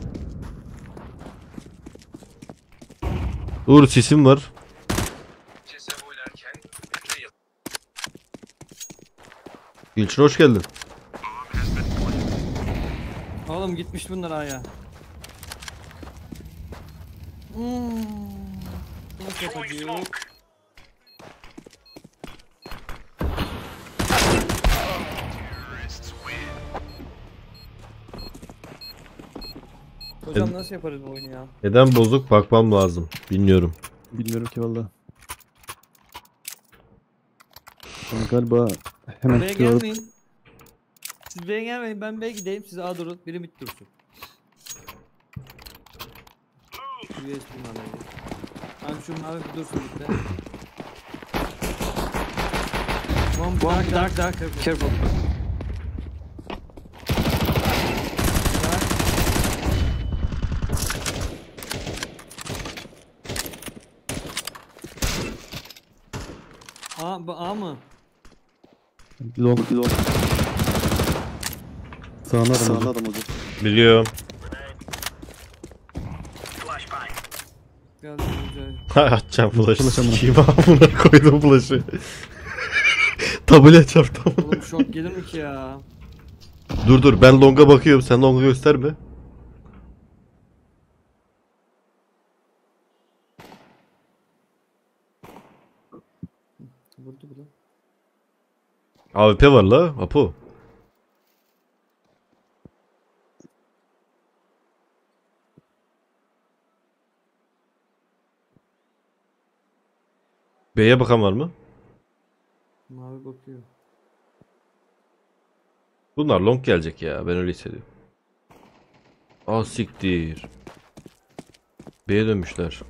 Uğur sesim var. Gülçin hoş geldin. Oğlum gitmiş bunlar aya. Nasıl yapacağız? Hocam nasıl yaparız bu oyunu ya? Neden bozuk bakmam lazım. Bilmiyorum. Bilmiyorum ki valla. Ben galiba hemen B'ye çıkıyorum. gelmeyin. Siz B'ye gelmeyin, ben B'ye gideyim, siz A durun, biri mid dursun. USB'mi alayım. Abi şu mavi bir dursun bir de. One dark, careful. A mı? Long. Sağına adam hocam. Biliyorum. Geldim güzel. Atacağım flash'ı. Flash amına. Sikiyim amına koydum flash'ı. Tablet çarptım. Oğlum short gelir mi ki ya? Dur ben long'a bakıyorum. Sen long'a gösterme. Vurdu bu da. AWP var la. Apo. B'ye bakan var mı? Mavi bakıyor. Bunlar long gelecek ya. Ben öyle hissediyorum. Ah siktir. B'ye dönmüşler.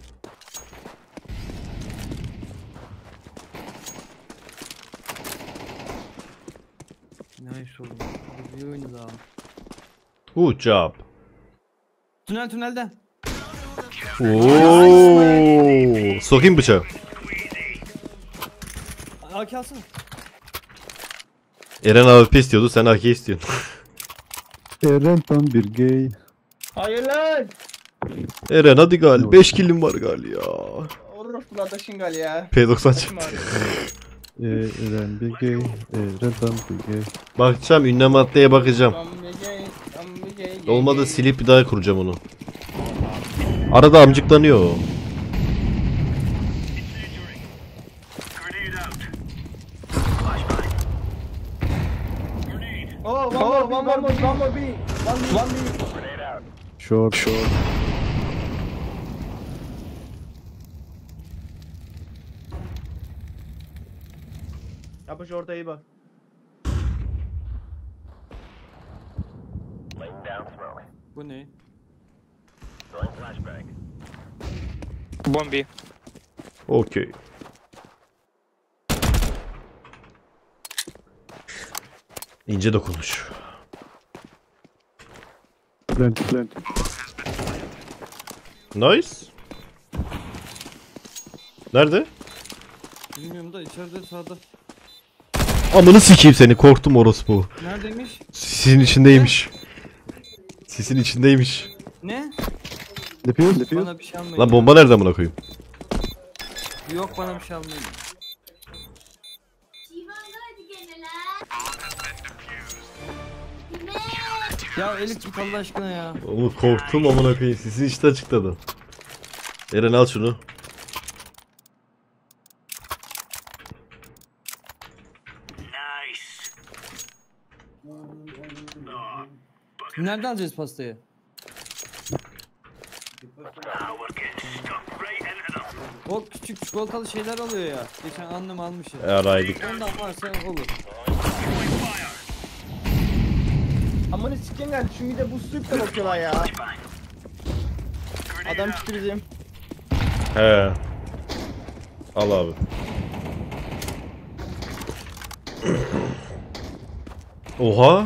Nice oğlum. Bir oyunu daha. Good job. Tünelden. Oo. Sokayım bıçağı. AK alsana. Eren AWP istiyordu. Sen AK istiyorsun. Eren tam bir gay. Hayır lan. Eren hadi gal. 5 killim var gal ya. Orospular da şingal ya. P90 çıktı. Eren bir gay. Eren tam bir gay. Bakacağım. Ünlem maddeye bakacağım. Olmadı silip bir daha kuracağım onu. Arada amcıklanıyor o. Oh, one more B. One B. Short. Yapış ortayı bak. Bu ne? Bombi. Okey. İnce dokunuş. Plant. Nice. Nerede? Bilmiyorum da içeride sağda. Amını sikeyim seni, korktum orospu. Neredeymiş? Sisin içindeymiş. Sisin içindeymiş. Ne? Defuse. Bana bir şey almayın. Lan bomba nereden amına koyayım? Yok bana bir şey almayın. Ya Elif git Allah aşkına ya. Oğlum korktum amına koyayım. Sisin içinde açıkladı. Eren al şunu. Nereden alacağız pastayı? O küçük çikolatalı şeyler oluyor ya. Geçen annem almış ya. Yaraydık. Ondan varsa olur. Amına sikeyim geldi. Çünkü de bu süt de bakıyorlar ya. Adam çıktı bizim. He. Al abi. Oha.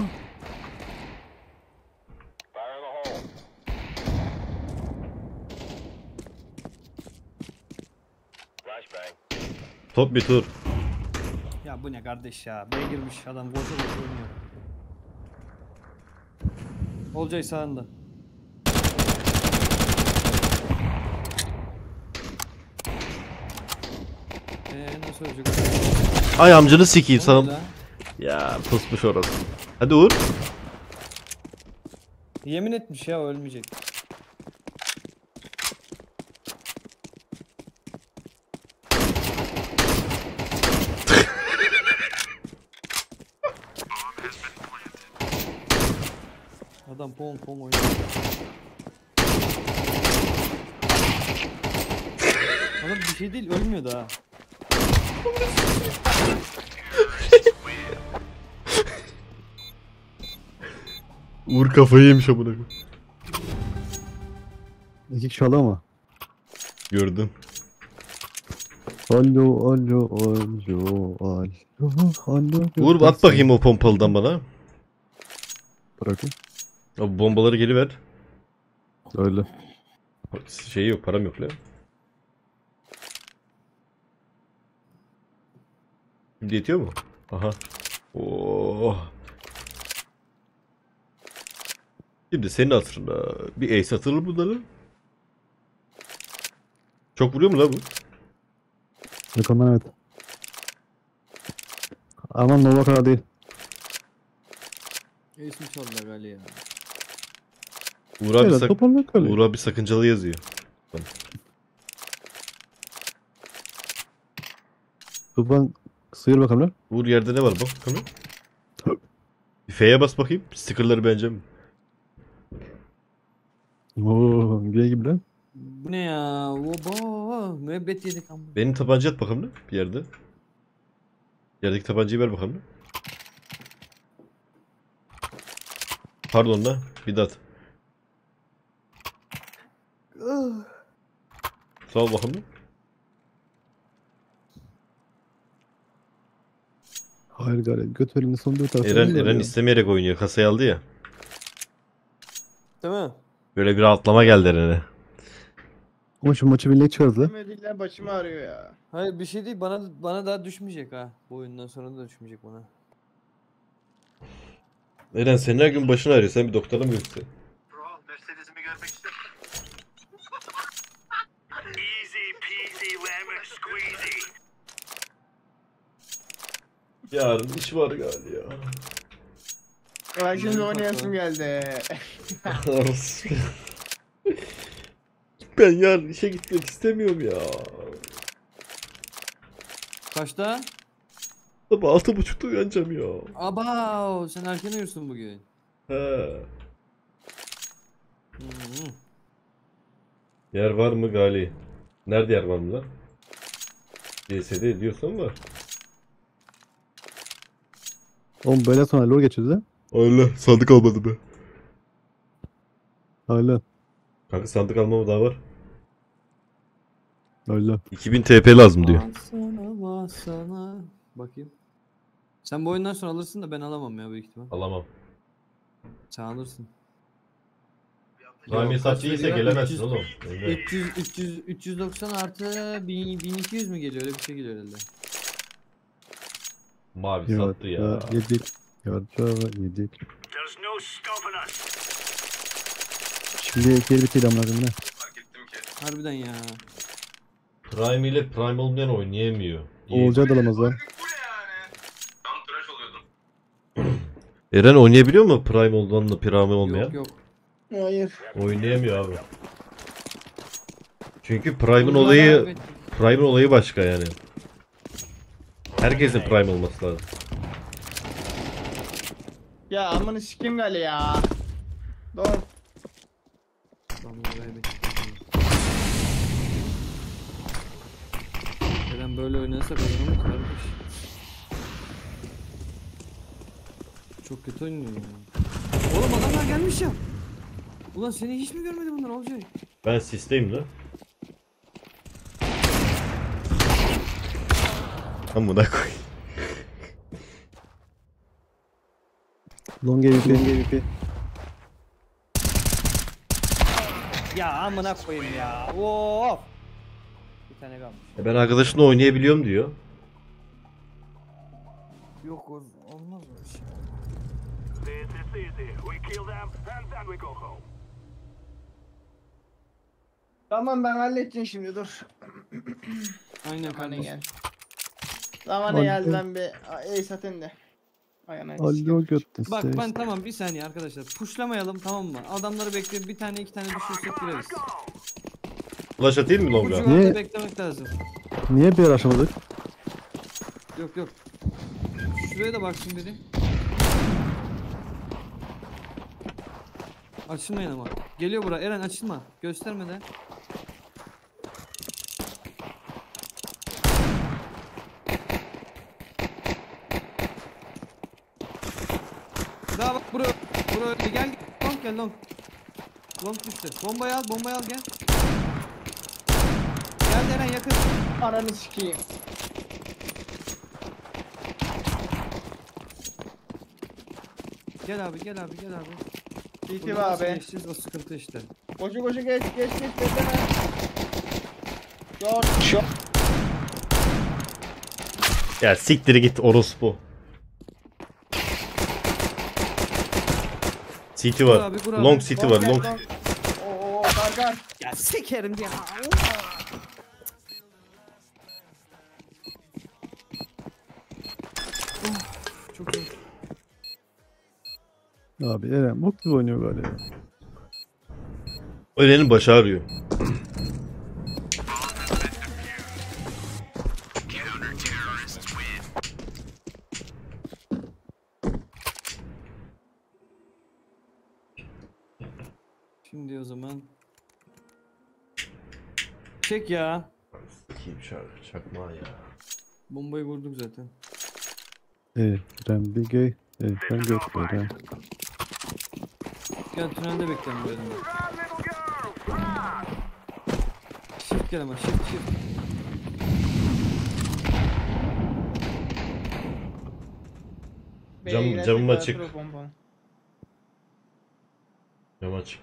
Top bir tur. Ya bu ne kardeş ya? B'ye girmiş adam koşa koşa oynuyor. Olcay sağında. Nasıl olacak? Ay amcanı sikeyim Ne sana. oldu lan? Ya pusmuş orası. Hadi Uğur. Yemin etmiş ya ölmeyecek. Adam pom pom oynuyor. Adam bir şey değil ölmüyor daha. Uğur kafayı yemiş amına koyayım. 2 kişi aldı ama. Gördüm. Alo alo alo alo alo. Uğur at bakayım o pompalıdan bana. Bırakın. O bombaları geri ver. Öyle. Şey yok, param yok lan. Şimdi yetiyor mu? Aha. Oh. Şimdi senin hatırına bir ace atılır bunları. Çok vuruyor mu la bu? Yakından evet. Aman Nova kadar değil. İsim çaldılar galiba ya. Uğur abi, Evet, toparladık öyle. Uğur abi sakıncalı yazıyor. Tufan sıyır bakalım lan. Uğur yerde ne var bak bakalım. Bir F'ye bas bakayım. Stickerları beğeneceğim. Oo, güle gibi lan. Bu ne ya? Oba! Müebbet yedik ama. Benim tabanca at bakalım bir yerde. Yerdeki tabancayı ver bakalım. Pardon da bir daha at. Sağ ol bakalım. Hayır gari göt elini son bir tarafı. Eren istemeyerek oynuyor. Kasayı aldı ya. Değil mi? Böyle bir rahatlama geldi Eren'e. Ama şu maçı birlikte çıkarız lan. Demediler başım ağrıyor ya. Hayır bir şey değil bana daha düşmeyecek ha. Bu oyundan sonra da düşmeyecek bana. Eren senin her gün başın ağrıyor. Sen bir doktora mı götürsün? Bro, Mercedes'imi görmek istiyorum. Easy peasy lemon squeezy. Yarın iş var galiba. Ben şimdi oynayasım geldi. Ben yarın işe gitmek istemiyorum ya. Kaçta? Sabah 6.30'da uyanacağım ya. Abav sen erken uyursun bugün. He. Hı-hı. Yer var mı Gali? Nerede yer var mı lan? CS'de ediyorsan var. Oğlum böyle sonra lor geçiyoruz lan. Öyle sandık almadım ben. Öyle. Kanka sandık almama daha var. Öyle. 2000 TP lazım diyor. Sana. Bakayım. Sen bu oyundan sonra alırsın da ben alamam ya büyük ihtimal. Alamam. Sen alırsın. Prime hesap değilse veriyor? gelemezsin 300 oğlum. Öyle. 390 artı 1200 mü geliyor öyle bir şey geliyor herhalde. Mavi sattı ya. Yedik. Yarca yedik. There's no stopping us. Şimdi geri bitir amına koyayım ne? Harbiden ya. Prime ile Prime olmayan oynayamıyor. İyi. Oğulcağı da alamaz lan. Eren oynayabiliyor mu Prime olduğunla Prime olmayan? Yok yok. Hayır. Oynayamıyor abi. Çünkü Prime'ın olayı başka yani. Herkesin Prime olması lazım. Ya amanı sikim gali ya. Doğru. Tamam, kaybettik. Neden böyle oynarsa kazanamaz kardeş. Çok kötü oynuyor ya. Oğlum adamlar gelmiş ya. Ulan seni hiç mi görmedi bunlar Olcay? Ben sisteyim lan. Amına koy. Long AWP. Ya amına koyayım ya. Of. Bir tane kalmış. Ben arkadaşımla oynayabiliyorum diyor. Yok olmaz öyle şey. This is easy. We kill them and then we go home. Tamam ben halledeceğim şimdi dur. Aynen Zamanı kardeşim. gel. Zamanı Hadi. geldi ben bir ace atayım da. Ayağına Alo götten Bak ses. ben tamam bir saniye arkadaşlar. Pushlamayalım tamam mı? Adamları bekle bir tane iki tane düşürsek gireriz. Flash atayım mı Bu longa? civarda Niye? beklemek lazım. Niye bir aşamadık? Yok. Şuraya da baksın biri. Açılmayın ama. Geliyor bura. Eren açılma. Göstermeden. Daha bak bura. Bura öldü. Gel. Long gel long. Long düştü. Bombayı al gel. Gel Eren yakın. Ananı sikeyim. Gel abi. İti Burada nasıl abi. geçeceğiz? O sıkıntı işte. Koşu geç bekleme. Short. Ya siktir git orospu. City var. abi, kur abi. Long city var. Long. Oo kar. Ya sikerim ya. Çok iyi. Abi Eren bok gibi oynuyor galiba. Ölenin başı ağrıyor. Şimdi o zaman. Çek ya. Sikeyim çakmağı ya. Bombayı vurduk zaten. Eren bir gay. Ben göt Eren. Gel tünelde bekleyin bu elimde. Shift gel ama shift. Camım açık. Cam açık.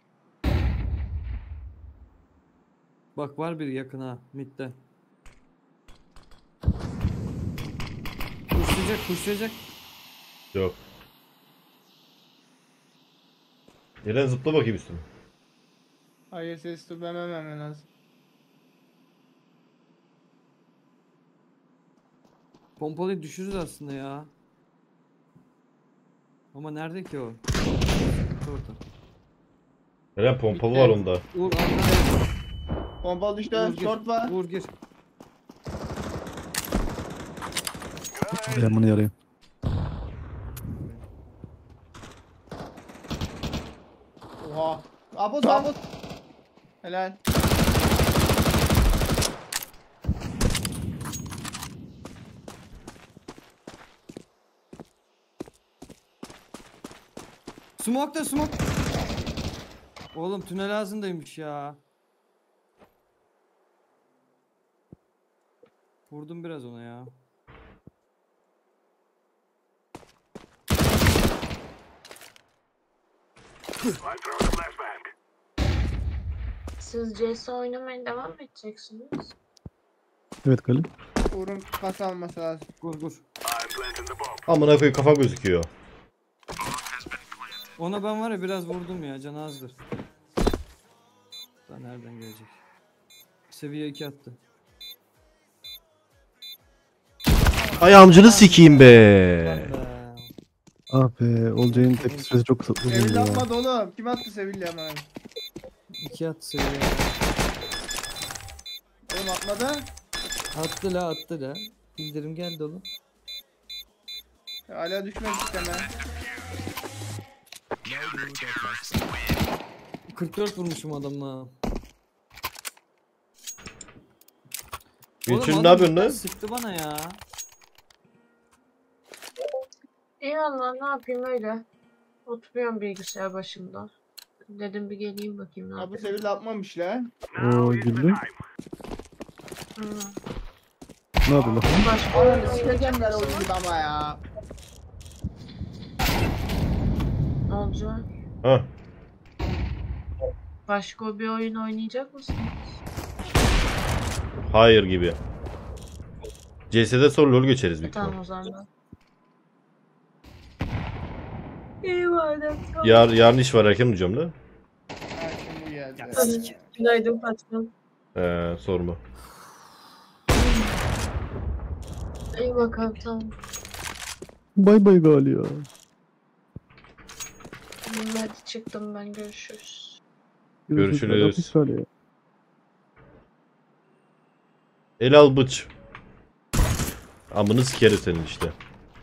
Bak var biri yakın ha midde. Kuşlayacak. Yok. Eren zıpla bakayım üstüne. Hayır ses dur ben hemen lazım. Pompalıyı düşürürüz aslında ya. Ama nerede ki o? Orada. Eren pompalı var onda. Uğur arkada. Pompalı düştü. Uğur gir. Short var. Uğur gir. Ben bunu yarayım. Oha. Abut. Helal. Smoke. Oğlum tünel ağzındaymış ya. Vurdum biraz ona ya. Siz CS oynamaya devam mı edeceksiniz? Evet Galip. Uğur'un pas alması lazım. Vur. Amına koyayım kafa gözüküyor. Ona ben var ya biraz vurdum ya canı azdır. Daha nereden gelecek? Seviye 2 attı. Ay amcını sikeyim be. Ah be Olcay'ın tepki süresi çok kısa. uzun Sevilla ya. atmadı oğlum. Kim attı Sevilla bana? 2 attı seviye. Oğlum atmadı. Attı la. Bildirim geldi oğlum. Hala düşmek isteme. 44 vurmuşum adamla. Gülçin Oğlum ne adam yapıyorsun lan? sıktı bana ya. Eyvallah ne yapayım öyle. Oturuyorum bilgisayar başında. Dedim bir geleyim bakayım ne Abi yapıyor. Sevil yapmamış lan. Oo güldüm. Hı. Ne yapıyor lan? Başka Oğlum sikeceğim ben oyunu gibi ama ya. ne olacak? Ha. Başka bir oyun oynayacak mısınız? Hayır gibi. CS'de sonra LoL geçeriz büyük ihtimal. Tamam o zaman. İyi madem. Tamam. Yarın iş var erken uyuyacağım da. Ha şimdi geldi. Hadi. Günaydın patron. Sorma. İyi bakalım tamam. Bay bay Gali ya. Hadi çıktım ben görüşürüz. Görüşürüz. Hapis Gali ya. El al bıç. Amını sikerim senin işte.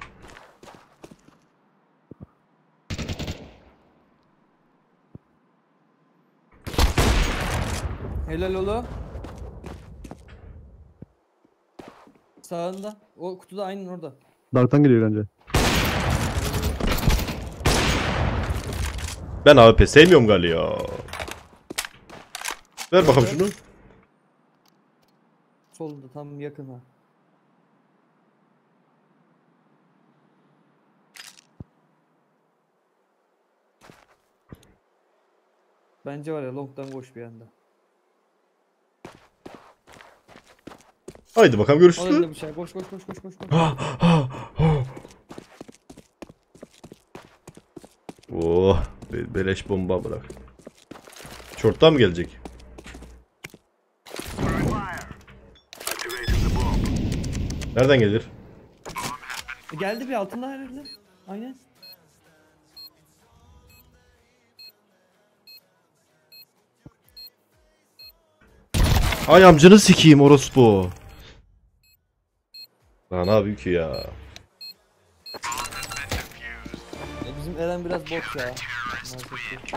Helal oğlum. Sağında. O kutuda aynen orada. Dark'tan geliyor bence. Ben AWP sevmiyorum galiba. Ver bakalım şunu. Solunda tam yakın ha. Bence var ya long'dan koş bir anda. Haydi bakalım Al görüşürüz. eline bıçağı koş koş koş koş koş. Oh, beleş bomba bırak. Short'tan mı gelecek? Nereden gelir? Geldi bir altında herhalde. Aynen. Ay amcanı sikeyim orospu. Lan ne yapayım ki ya? Bizim Eren biraz bot ya. Maalesef ki.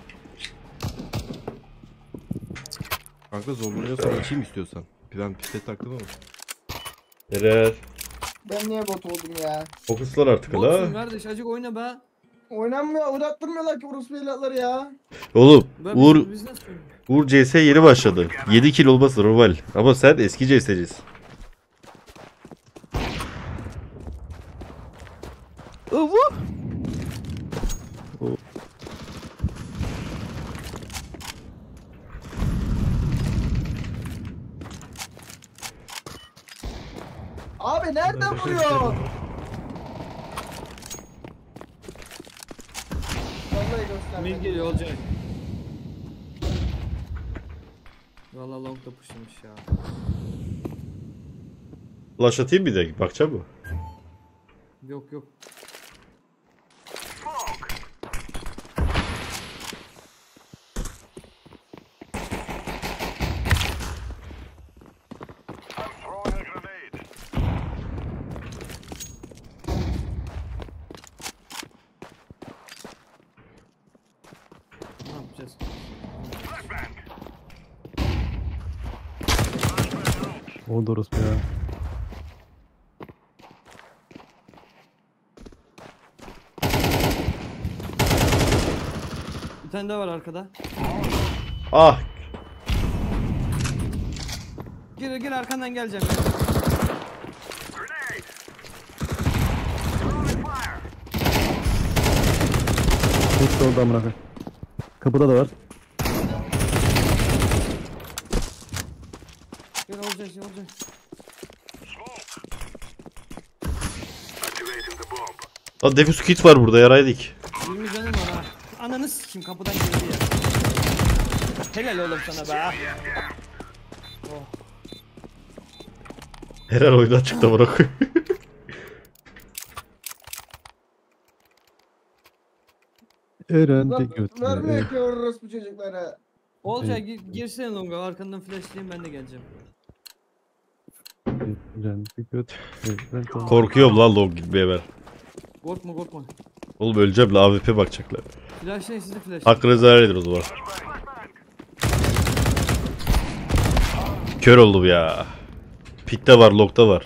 Kanka zorlanıyorsan açayım istiyorsan. Ben pipet taktım ama. Erer. Ben niye bot oldum ya? Fokuslar artık Botsun hala. kardeş acık oyna be. Oynanmıyor, oynattırmıyorlar ki orospu evlatları ya. Oğlum Be Uğur biz nasıl oynuyoruz? Uğur CS yeni başladı. 7 kill olması normal. Ama sen eski CS'cisin. Abi nereden vuruyor? Vallahi göster. Mil geliyor olacak. Valla long da pushlamış ya. Flash atayım bir de bakacağım mı? Yok yok. Ne yapacağız? O da orospu ya. Bir tane daha var arkada. Ah! Gir gir arkandan geleceğim. Hepsi orada amına koyayım. Kapıda da var. Gel olacak olacak. Lan defus kit var burada yaraydık. 20 canım var ha. Ananı sikeyim kapıdan girdi ya. Helal oğlum sana be. Oh. Herhal oyundan çıktı bırak. Eren bir Lan göt. vermiyor ki orospu çocuklara. Olcay girsene longa arkandan flashlayayım ben de geleceğim. Eren bir göt. Eren tamam. Korkuyorum lan long gitmeye ben. Korkma korkma. Oğlum öleceğim la AWP bakacaklar. Flashlayın sizi flashlayın. Hakkınızı helal edin o zaman. Kör oldum ya. Pit'te var, long'da var.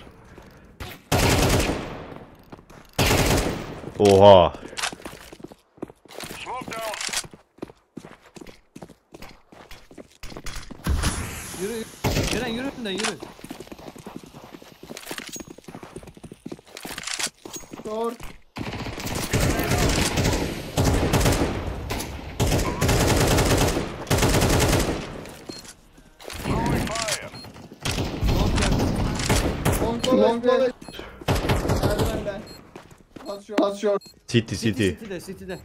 Oha. Yürü. Eren yürü önden yürü. Short. Long ve merdivenden. Pas short. City. City'de.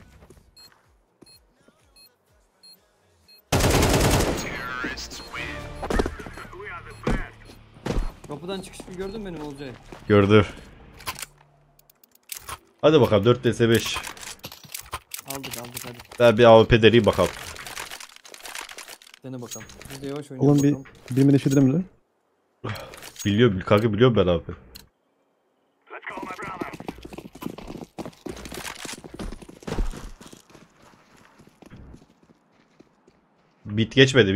Kapıdan çıkışını gördün benim Olcay. Gördü. Hadi bakalım 4 vs 5. Aldık hadi. Ben bir AWP deneyeyim bakalım. Dene bakalım. Biz de yavaş oynayalım Oğlum bir bakalım. beni deşebilir mi lan? Biliyorum kanka, biliyorum ben AWP. Bit geçmedi.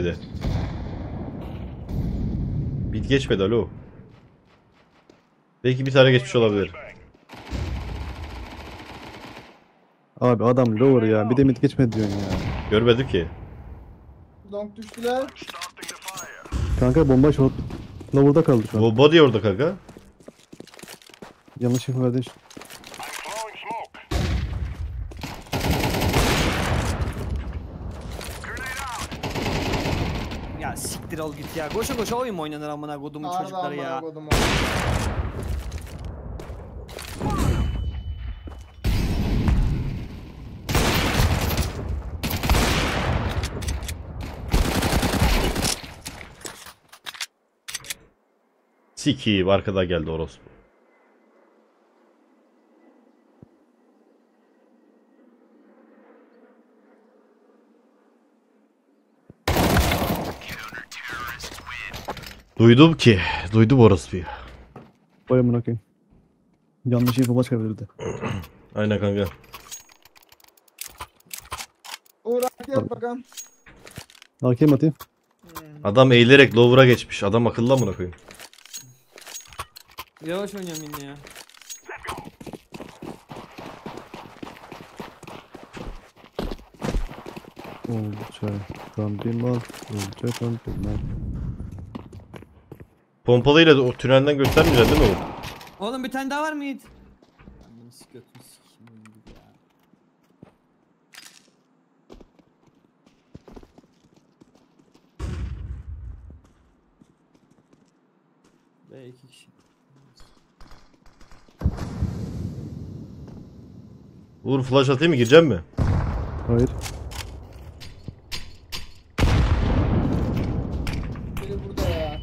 Bit geçmedi alo. Belki bir tane geçmiş olabilir. Abi adam lower ya. Bir de mid geçmedi diyorsun ya. Görmedim ki. Long düştüler. Kanka bomba short. Lower'da kaldı şu an. Bu body orada kanka. Yanlış info verdin. Ya siktir ol git ya. Koşa koşa oyun mu oynanır amına kodumun çocukları ya. Sikiyim, arkada geldi orospu. Duydum orospuyu. Vay amına koyayım. Yanlış info maç kaybederdi. Aynen kanka. Uğur at bakalım. Hakem atayım. Adam eğilerek lower'a geçmiş. Adam akıllı amına koyayım. Yavaş oynayalım yine ya. Olacaktan bir mal. Olacaktan bir mal. Pompalıyla da o tünelden göstermeyeceksin değil mi o? Oğlum bir tane daha var mı Yiğit? Götünü sikeyim gibi ya. Ve 2 kişi. Uğur flash atayım mı, girecek mi? Hayır. Biri burada ya.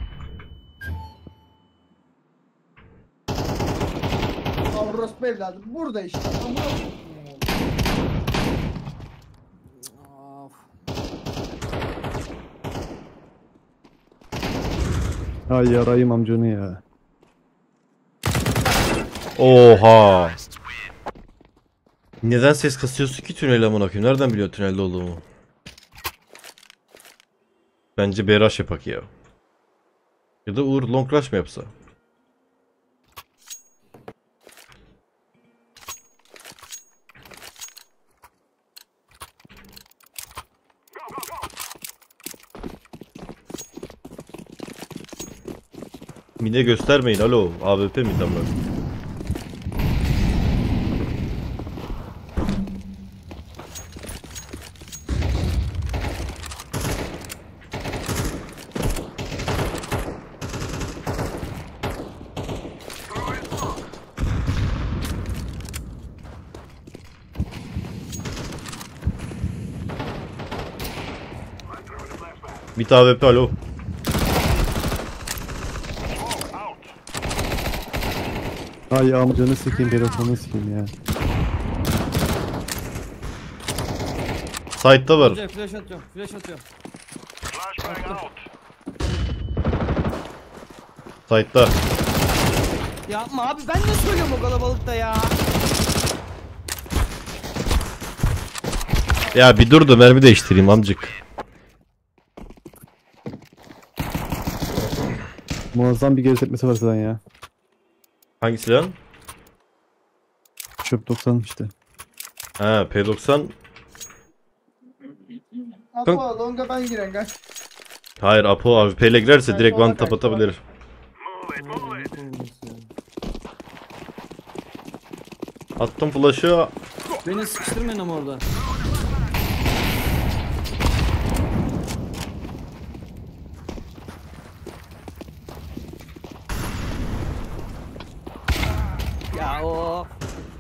Orospu evladım burada işte. Amına koyayım. Of. Ay yarayım amcanı ya. Oha. Neden ses kasıyorsun ki tünel amına koyayım? Nereden biliyor tünelde olduğumu? Bence BRH yapak ya. Ya da Uğur long rush mı yapsa? Mide göstermeyin alo. AWP mid ama. Mid AWP alo. Ay amcanı sikeyim, telefonunu sikeyim ya. Side'da var. Olcay flash atıyorum. Side'da. Yapma abi, ben ne söylüyorum o kalabalıkta ya. Ya bir dur da mermi değiştireyim amcık. Muazzam bir geri tepmesi var zaten ya. Hangisi lan? Çöp 90 işte. Ha P90. Atma longa ben giren kaç. Hayır Apo AWP ile girerse Ben direkt sola one tap kaç, sola atabilir. Attım flash'ı. Beni sıkıştırmayın ama orada. Ya o.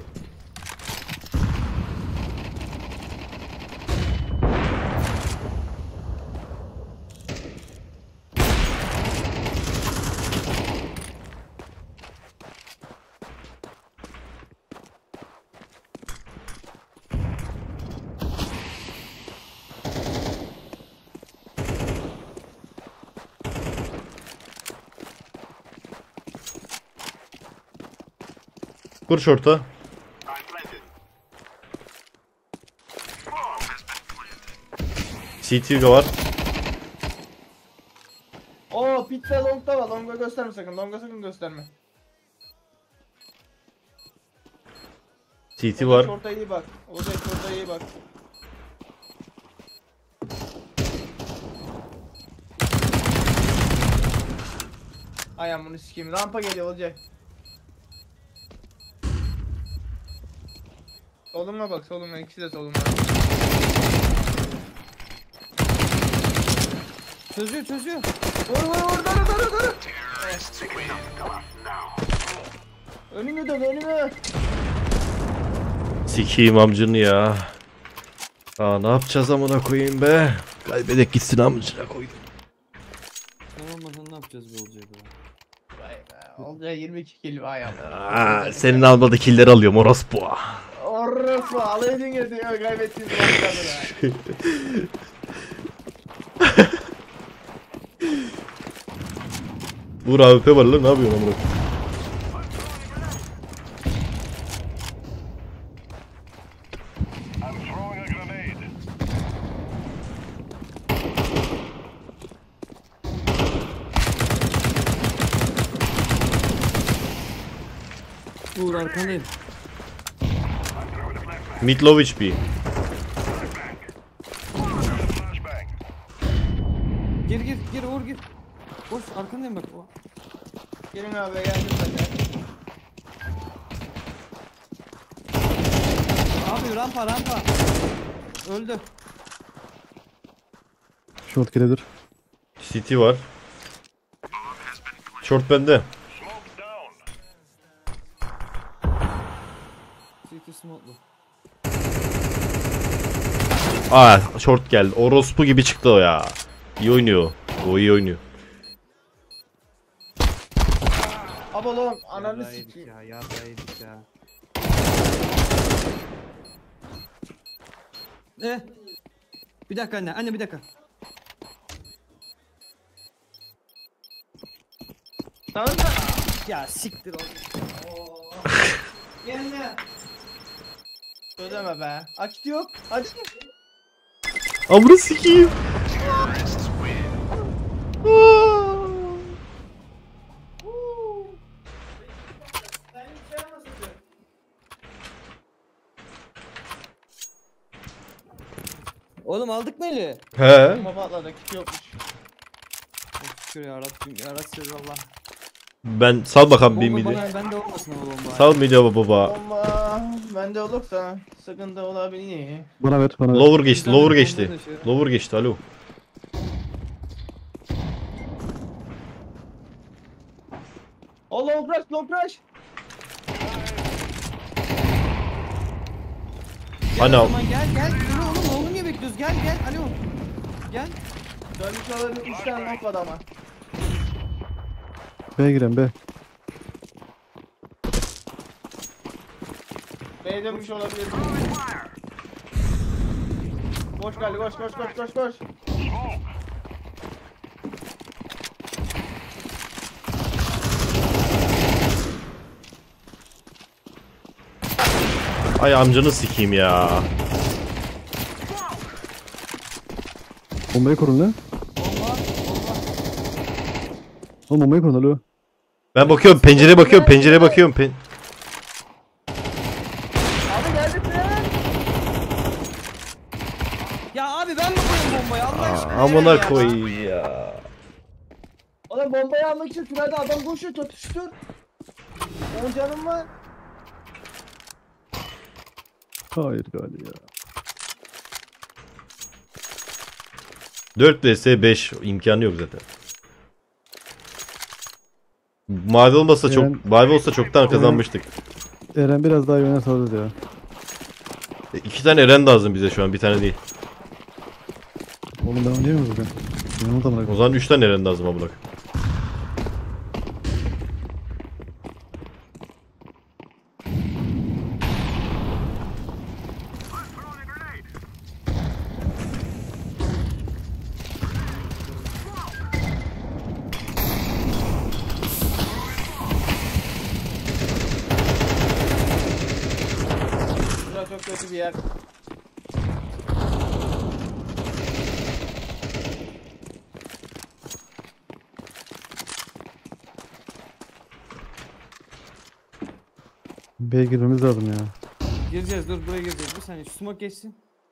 Kur şorta. CT var. Oo pit ve long'da var. Long'a gösterme sakın. Long'a sakın gösterme. CT var. Şorta iyi bak. Olacak şorta iyi bak. Ay amını sikeyim. Rampa geliyor olacak. Soluma bak soluma. İkisi de soluma. Çözüyor çözüyor. Vur. Dur. Önüme dön önüme. Sikiyim amcını ya. Aa ne yapacağız amına koyayım be. Kaybedek gitsin amcına koyayım. Sen olmasan ne yapacağız be olacak be? Vay be. Olacak 22 kill vay amına. Aa, senin almadığı killleri alıyorum orospu. Orası alaydın ya diyor kaybettiğiniz vakitlerden. Vur AWP var lan ne yapıyorsun amına? Uğur arkandayım. Mid low HP. Gir Uğur gir. Boş arkandayım bak. Gelin abi geldim zaten. Abi rampa. Öldü. Short gelebilir. CT var. Short bende. CT smoke'lu. Aa short geldi. Orospu gibi çıktı o ya. İyi oynuyor. O iyi oynuyor. Abalon ananı Yarrağı yedik sikeyim. yarrağı yedik ya. Bir dakika anne bir dakika. Tamam da. Ya siktir oğlum. Gelme. Söyleme be. Akit yok. Hadi. Amına sikeyim. Oğlum aldık mı eli? He. Bomba patladı. Kit yokmuş. Şükür ya Rabbim ya Resulallah. Ben sal bakalım bir Bomba midi. bana bende olmasın ama bomba. Sal midi baba. Bomba. Bende olursa sıkıntı olabilir. Bana ver. Lower geçti. Güzel bir Lower bomba geçti. taşıyor. Lower geçti. Alo. O long rush. Ana. Aman gel. Yürü oğlum niye bekliyoruz? Gel. Alo. Gel. Dönmüş olabilir. 3 tane long var ama. B'ye giren B. B'ye dönmüş olabilir. Koş geldi koş. Ay amcanı sikeyim ya. Bombayı korun lan. Oğlum bombayı korun alo. Ben bakıyorum pencereye bakıyorum. Abi geldik mi? Ya abi ben mi koyayım bombayı Allah aşkına Amına koyayım ya. Oğlum bombayı almak için tünelde adam koşuyor, tutuştur. 10 canım var. Hayır galiba ya. 4 vs 5 imkanı yok zaten. Mavi olmasa çok, mavi olsa çoktan kazanmıştık. Eren biraz daha yönet alırdı ya. 2 tane Eren lazım bize şu an, bir tane değil. Oğlum ben oynayamıyorum bugün. Yanımı da O bırak. zaman 3 tane Eren lazım amına. Burası çok kötü bir yer. B'ye girmemiz lazım ya. Gireceğiz, dur buraya gireceğiz. Bir saniye şu smoke geçsin.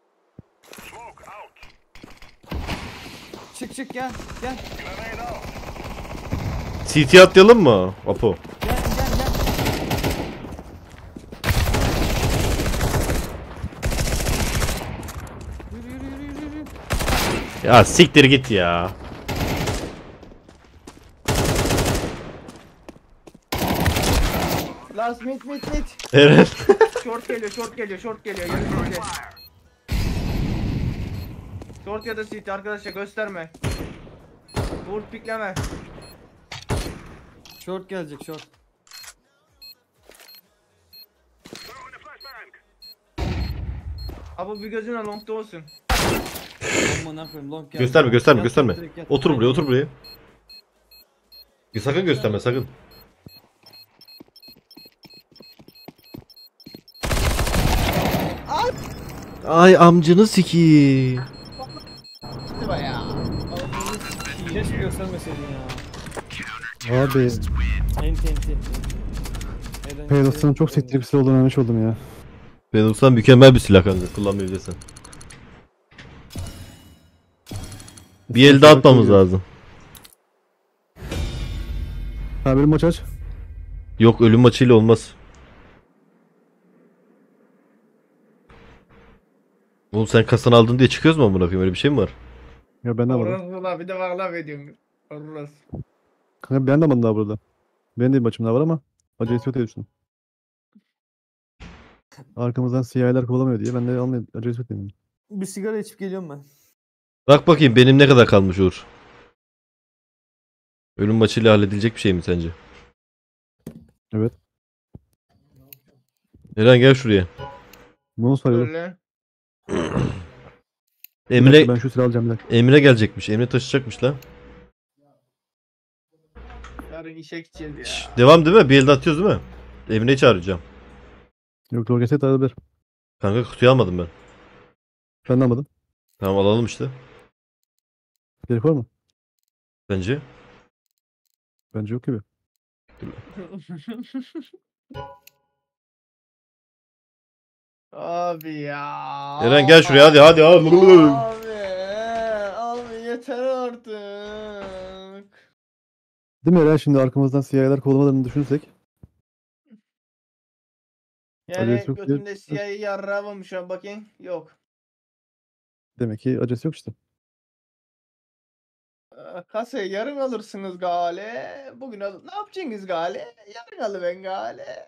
Çık çık gel gel. CT atlayalım mı Apo? Gel gel gel. Yürü yürü yürü yürü yürü. Ya siktir git ya. Last mid. Eren. Short geliyor. Yarı CT. Short ya da CT arkadaşlar, gösterme. Vur, pikleme. Short gelecek short. Abi bir gözüne long'da olsun. Aman koyayım long geldi. Gösterme Yat, yat, gösterme. direkt yat. Otur buraya, Aynen. otur buraya. Sakın gösterme, sakın. Ay amcını sikiyim. Hadi be ya. Keşke göstermeseydin ya. Abi Enti. P90'ın çok sektirip bir silah olduğunu öğrenmiş oldum ya. P90 mükemmel bir silah kanka, kullanmayı bilirsen. Bir el daha atmamız lazım. Ha benim maç aç. Yok, ölüm maçıyla olmaz. Oğlum sen kasan aldın diye çıkıyoruz mu amına koyayım, öyle bir şey mi var? Ya ben de almadım. Orası la, bir de var la ediyorum. Orası. Kanka ben de almadım daha burada. Benim de bir maçım daha var ama acelesi yok diye düşündüm. Arkamızdan CIA'ler kovalamıyor diye ben de almayayım. Acelesi yok dedim. Bir sigara içip geliyorum ben. Bak bakayım benim ne kadar kalmış Uğur. Ölüm maçıyla halledilecek bir şey mi sence? Evet. Eren gel şuraya. Bunu soruyorum. Böyle. Emre Ben şu silahı alacağım bir dakika. Emre gelecekmiş. Emre taşıyacakmış lan. Yarın işe gideceğiz ya. Şş, devam değil mi? Bir elde atıyoruz değil mi? Emre'yi çağıracağım. Yok doğru gelseydi alabilir. Kanka kutuyu almadım ben. Ben de almadım. Tamam alalım işte. Gerek var mı? Bence. Bence yok gibi. Abi ya. Eren gel şuraya hadi hadi. Abi yeter artık. Değil mi Eren, şimdi arkamızdan CIA'ler kovalamadığını düşünürsek. Yani Acelesi yok diye- götümde siyahı yarrağımım şu an, bakayım. Yok. Demek ki acelesi yok işte. Kasayı yarın alırsınız gale. Bugün ne yapacaksınız gale? Yarın alıven gale.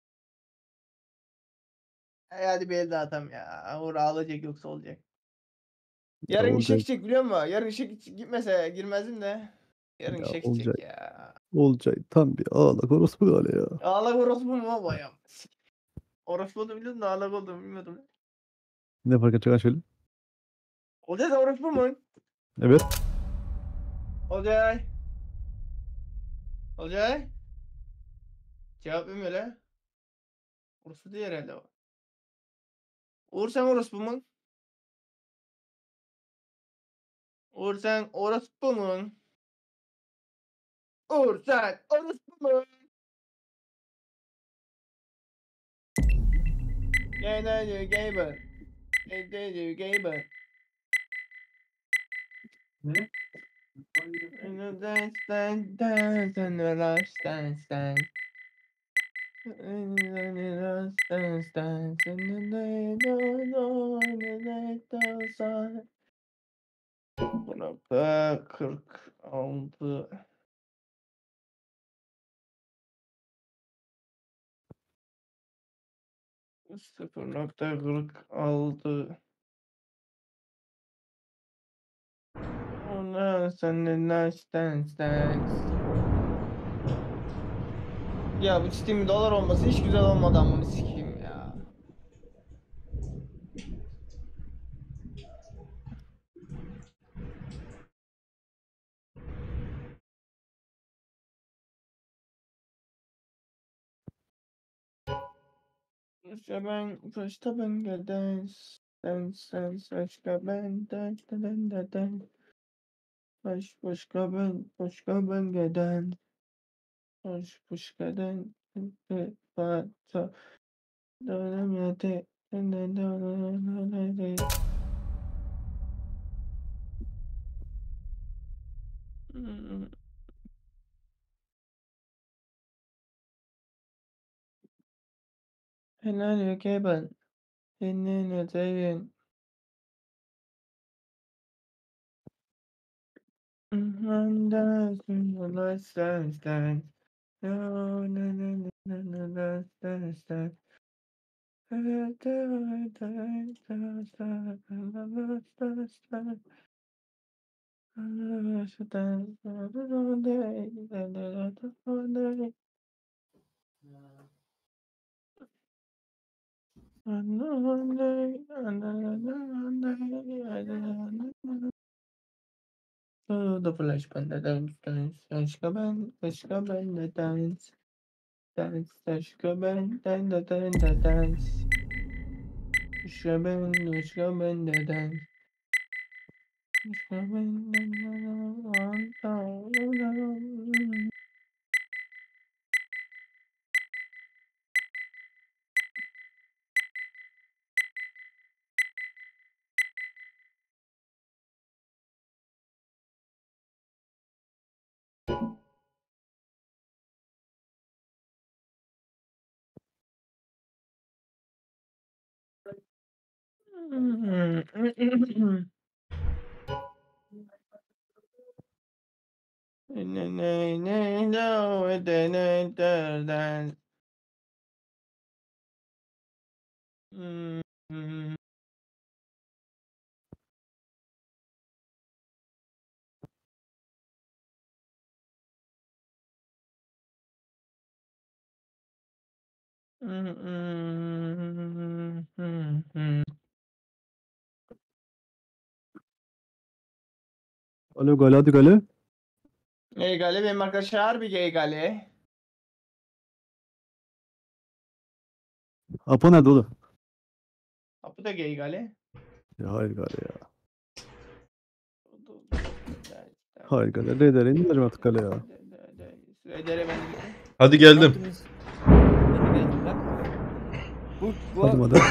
Hadi bir el daha atam ya. Uğur ağlayacak yoksa olacak. Yarın işe olacak. gidecek biliyor musun? Yarın işe gitmese girmezdim de. Yarın Ya işe olacak. gidecek ya. Olacak tam bir ağlak orospu galiba ya. Ağlak orospu mu baba ya? Orospu olduğunu biliyordum da ağlak olduğunu bilmiyordum. Ne fark edecek şöyle? Olcay da orospu mu? Evet. Olcay. Olcay. Cevap vermiyor la. Orospu değil herhalde o. Uğur sen orospu mu? Uğur sen orospu mu? Uğur sen orospu mu? Gel gamer. Gel gamer. Ne? Bu nokta 46. Sıfır nokta 46. Ona seninle dance. Ya bu Steam dolar olması hiç güzel olmadı, amını sikeyim ya. Başka ben dance. Başka ben dance. Başka ben geden. Başka den. Bata. Dönemedi. Helal yok ben. Senin öteyin. The flash bende dance. Başka ben de dance. Başka ben de dance. Başka ben de dance. Başka ben de Alo Gali, hadi Gali. Egale benim arkadaşlar harbi Egale. Apo nerede oğlum? Bu da Egale. Ya hayır Gali ya. Hayır Gali. Reyder'e indirim artık Gali ya. Edere ben. Hadi geldim. Ben de geldim lan. Bu Hadi madem.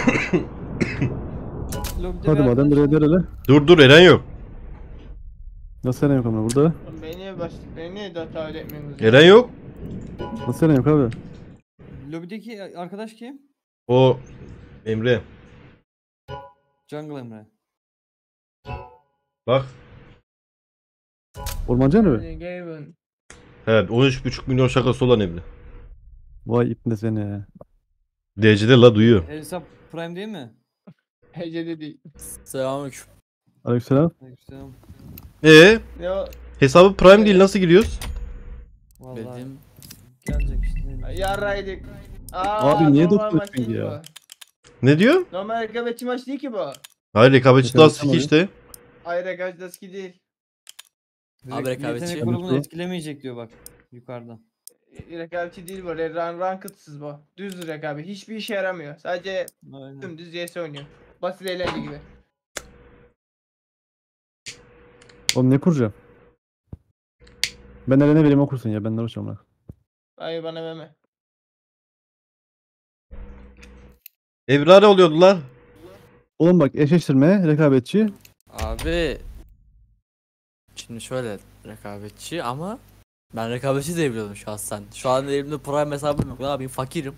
lobide Hadi bir madem arkadaş var. Reyder hele. Dur Eren yok. Nasıl Eren yok ama burada? Beni de davet etmiyorsunuz. Eren yok. Nasıl Eren yok abi? Lobideki arkadaş kim? O Emre. Jungle Emre. Bak. Ormancı mı? Gaben. Evet 13,5 milyon şakası olan Emre. Vay ipne seni. DC'de la duyuyor. Hesap Prime değil mi? Hecede değil. Selamünaleyküm. Aleykümselam. Aleykümselam. Ya Hesabı Prime değil, nasıl giriyoruz? Vallahi Bildim. gelecek işte. yarraydık. Abi niye normal doktor maç değil ya? bu. Ne diyor? Normal rekabetçi maç değil ki bu. Hayır rekabetçi Rekabetçi daha ama ya. işte. Hayır rekabetçi değil. Abi rekabetçi. Yetenek grubunu Konuştu. etkilemeyecek diyor bak yukarıdan. Rekabetçi değil bu. Ranked'sız bu. Düz rekabet. Hiçbir işe yaramıyor. Sadece Aynen. dümdüz CS oynuyor. Basit eğlence gibi. Oğlum ne kuracağım? Ben Eren'e vereyim okursun ya. Ben de uğraşamam lan. Hayır bana verme. Evra ne oluyordu lan? Oğlum bak eşleştirme, rekabetçi. Abi şimdi şöyle rekabetçi ama ben rekabetçi de biliyordum şahsen. Şu an elimde prime hesabım yok. Ne yapayım? Fakirim.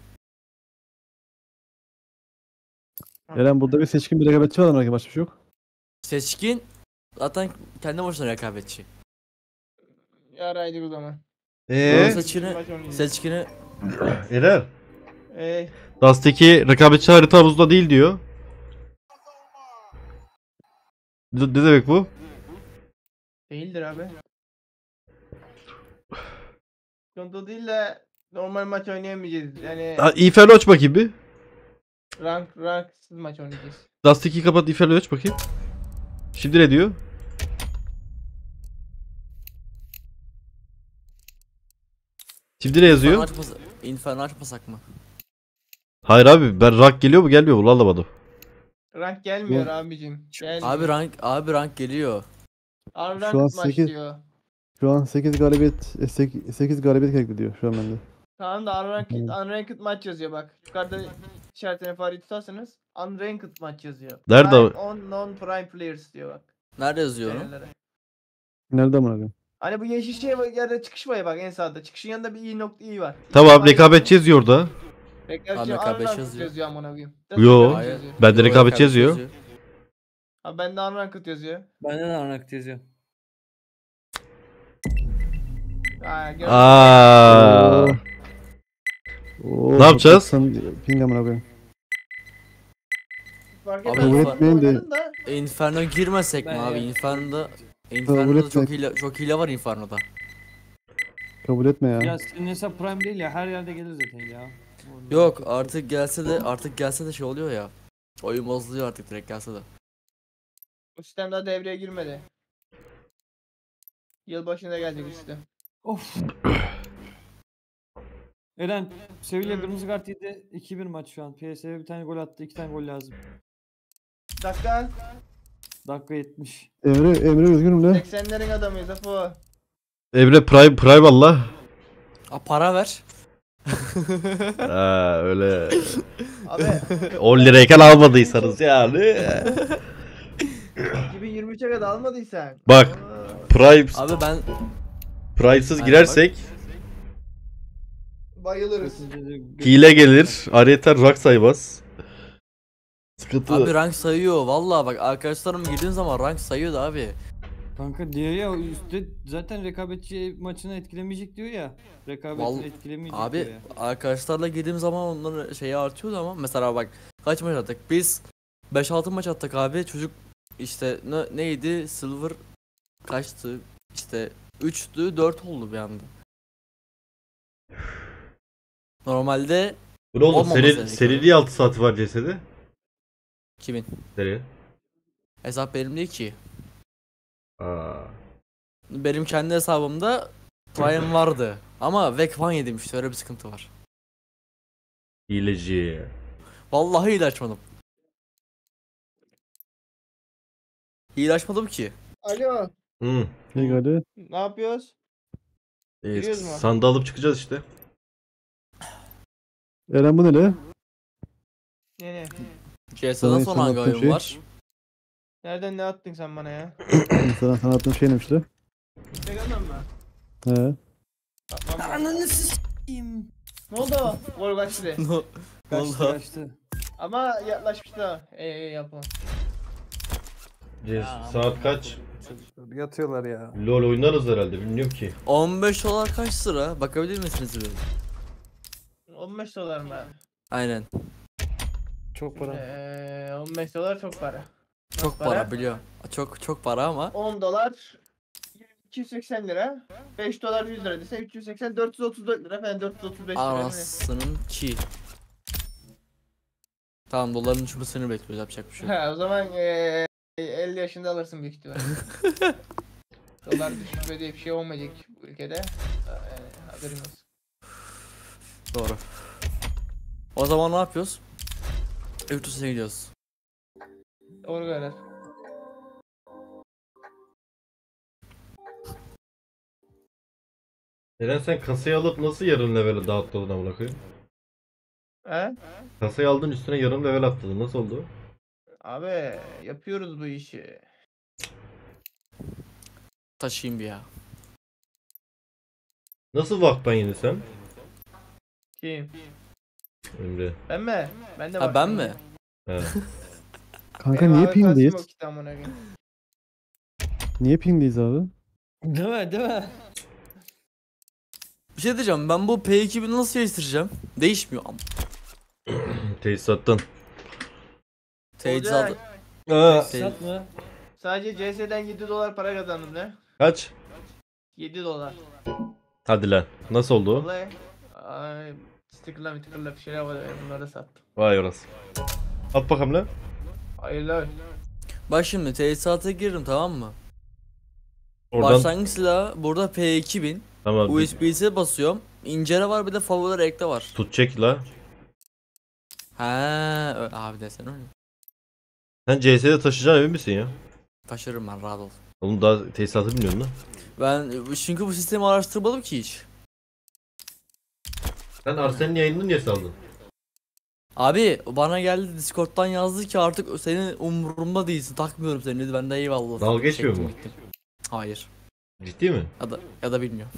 Eren burada bir seçkin bir rekabetçi var ama başka bir şey yok. Seçkin zaten kendi başına rekabetçi. Yaraydık o zaman. Seçkini Eren. Ey. Dust'taki rekabetçi harita havuzda değil diyor. Ne demek bu? Değildir abi. Konto değil de normal maç oynayamayacağız. Yani İfer'i aç bakayım bir. ranksız maç oynayacağız. Dust'taki kapat, İfer'i aç bakayım. Şimdi ne diyor? Şimdi ne yazıyor? Inferno açmasak mı? Hayır abi, ben rank geliyor mu gelmiyor mu anlamadım. Rank gelmiyor abicim. Gelmiyor. Abi rank geliyor. Abi Şu an rank maç 8 diyor. Şu an 8 galibiyet 8 galibiyet kaydediyor şu an bende. Tamam da unranked maç yazıyor bak. Yukarıda işaretine fareyi tutarsanız unranked maç yazıyor. Nerede Prime o? on non-prime players diyor bak. Nerede yazıyor onu? Şeylere. Nerede amına koyayım? Hani bu yeşil şey var, yerde çıkış var ya bak en sağda. Çıkışın yanında bir i var. Tamam, rekabetçi yazıyor orada. Rekabetçi rekabetçi yazıyor amına koyayım. Yo. Rekabetçi yazıyor. Bende rekabetçi yazıyor. Abi bende unranked yazıyor. Bende de Arnak yazıyor. Aa. Ne yapacağız? Ping amına koyayım. Fark Abi, etmez. kabul etmeyin de- Oynadın da Inferno girmesek mi Ben abi? ya. Inferno'da çok hile var Inferno'da. Kabul etme ya. Ya senin hesap Prime değil ya her yerde gelir zaten ya. Yok artık gelse de şey oluyor ya. Oyun bozuluyor artık direkt gelse de. bu sistem daha devreye girmedi. Yılbaşında gelecek bu sistem. Of. Eren Sevilla kırmızı kart yedi 2-1 maç şu an. PSV bir tane gol attı 2 tane gol lazım. Dakika Dakika 70. Emre üzgünüm de. 80'lerin adamıyız Apo. Emre Prime Allah. Para ver. Öyle. Abi 10 lirayken almadıysanız yani. 2023'e kadar almadıysan. Bak. Prime Abi ben Prime'sız Aynen girersek Bayılırız. hile gelir. Ayrıca rank saymaz. Sıkıntı. abi rank sayıyor vallahi bak arkadaşlarım girdiğim zaman rank sayıyordu abi. Kanka diyor ya üstte zaten rekabetçi maçını etkilemeyecek diyor ya. Rekabetini Vallahi- etkilemeyecek diyor Abi ya. arkadaşlarla girdiğim zaman onların şeyi artıyordu ama mesela bak kaç maç attık biz 5-6 maç attık abi çocuk işte neydi silver kaçtı işte 3'tü 4 oldu bir anda. Normalde Bu ne oğlum? olmaması gerekiyor. Seri niye 6 saati var CS'de? kimin? Seri. Hesap benim değil ki. Aa. Benim kendi hesabımda Prime vardı ama Vekvan yedim işte öyle bir sıkıntı var. Hileci. Vallahi hile açmadım. Hile açmadım ki. Alo. Hı. Ping hadi. Ne yapıyoruz? Giriyoruz mu? Sandığı alıp çıkacağız işte. Eren bu ne le? Ne? CS'den Sana sonra hangi attığım oyun şey. var? Nereden ne attın sen bana ya? Sana attığım şey neymiş de? Instagram'dan mı? He. Tamam. Ananı s**eyim. Ne oldu? Gol kaçtı. Kaçtı kaçtı. Ama yaklaşmış da. Yapalım. Saat kaç? Çocuklar yatıyorlar ya. LoL oynarız herhalde, bilmiyorum ki. 15 dolar kaç lira? Bakabilir misiniz bir? 15 dolar mı? Aynen. Çok para. 15 dolar çok para. Çok para biliyor. Çok para ama 10 dolar 280 lira. 5 dolar 100 lira dese 380 434 lira falan 435 lira. anasının ki. Tamam doların uçmasını bekliyoruz yapacak bir şey yok. Ha o zaman 50 yaşında alırsın büyük ihtimalle. Dolar düşme diye bir şey olmayacak bu ülkede. Haberin olsun. Doğru. O zaman ne yapıyoruz? Virtus'a gidiyoruz. Doğru karar. Eren sen kasayı alıp nasıl yarım level'e dağıttın amına koyayım? He? Kasayı aldın üstüne yarım level atladın, nasıl oldu? Abi yapıyoruz bu işi. taşıyayım bir ya. Nasıl vakban yedin sen? Kim? Emre. Ben mi? Ben de Ha ben mi? He. Kanka niye pingdeyiz? Niye pingdeyiz abi? Değil mi? Değil mi? Bir şey diyeceğim, ben bu P2000'i nasıl değiştireceğim? Değişmiyor ama. Tesisattan. Teyzat. Sat mı? Sadece CS'den 7 dolar para kazandım ne? Kaç? 7 dolar. Hadi lan. Nasıl oldu o? Vallahi. Ay, stickerla bir şeyler var, bunları sattım. Vay orası. At bakalım lan. Hayırlı. Bak şimdi tesisata girdim, tamam mı? Oradan. Başlangıç silahı burada P2000. Tamam. USB'ye basıyorum. İncele var, bir de favori ekle var. Tut çek la. Abi desene öyle. Sen CS'de taşıyacaksın emin misin ya? Taşırım ben, rahat ol. Oğlum daha tesisatı bilmiyorsun lan. Ben çünkü bu sistemi araştırmadım ki hiç. Sen Arsen'in yayınını niye saldın? Abi bana geldi Discord'dan yazdı ki artık senin umurumda değilsin, takmıyorum seni dedi. Ben de eyvallah. Dalga geçmiyor Çektim, mu? gittim. Hayır. Ciddi mi? Ya da bilmiyorum.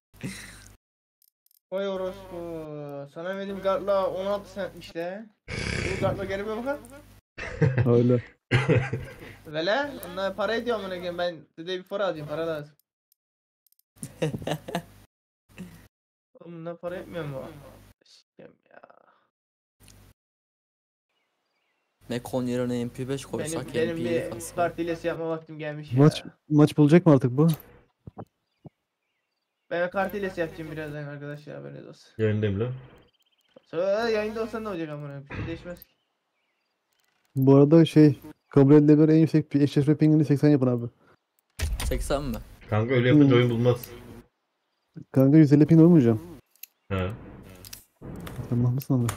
Vay orospu. Sana verdiğim kartla 16 centmiş de. Bu kartla geri bir bakın. Öyle. Vele, ondan para ediyor amına koyayım, ben size bir para alacağım, para lazım. Ondan para etmiyor mu? Sikeyim ya. Mekon yerine MP5 koysak Benim MP7 bir kalsın. kart hilesi yapma vaktim gelmiş ya. Maç bulacak mı artık bu? Ben kart hilesi yapacağım birazdan arkadaşlar, haberiniz olsun. Yayındayım lan. Sonra yayında olsan ne olacak amına koyayım? Bir şey değişmez ki. Bu arada kabul edilebilir en yüksek bir eşleşme pingini 80 yapın abi. 80 mi? Kanka öyle yapınca oyun bulmaz. Kanka 150 ping olmayacağım. He. Tamam mısın abi?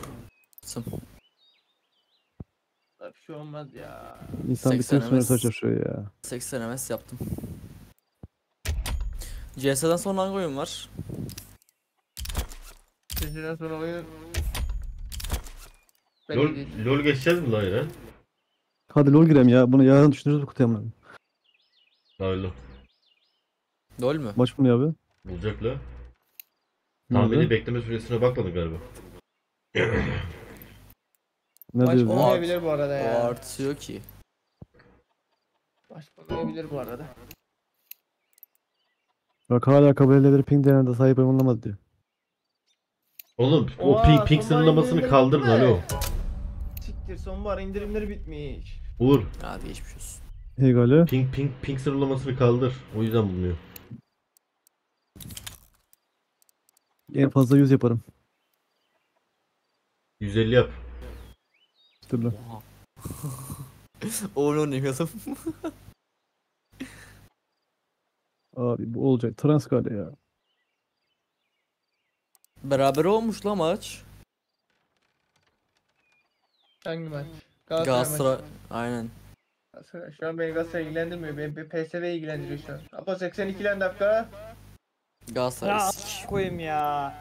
Bir şey olmaz ya. İnsan bir 80 tek sonra MS. çalışıyor ya. 80 MS yaptım. CS'den sonra hangi oyun var? Sesinden sonra oyun... LOL geçeceğiz mi lan yine? Hadi lol girem ya. Bunu yarın düşünürüz bu kutuya mı? Hayırlı. LOL mü? Maç mı ya abi? Bulacak la. Nerede? Tahmini bekleme süresine bakmadın galiba. Ne Maç diyor? olmayabilir bu arada O ya. artıyor ki. Maç olmayabilir bu arada. Bak hala kabul edilebilir ping denende sahip olunamadı diyor. Oğlum o Oha, ping sonbahar sınırlamasını indirimleri kaldırın bitti mi? alo. Siktir, sonbahar indirimleri bitmiş. Uğur. Hadi geçmiş olsun. Egale. Ping sınırlamasını kaldır. O yüzden bulunuyor. En fazla 100 yaparım. 150 yap. Dur lan. Oyun oynayalım. Abi bu olacak. Transkale ya. Beraber olmuş la maç. Hangi maç? Galatasaray. Aynen. Galatasaray. Şu an beni Galatasaray ilgilendirmiyor. Beni PSV ilgilendiriyor şu an. Apo 82 dakika. Galatasaray. Ya koyayım ya.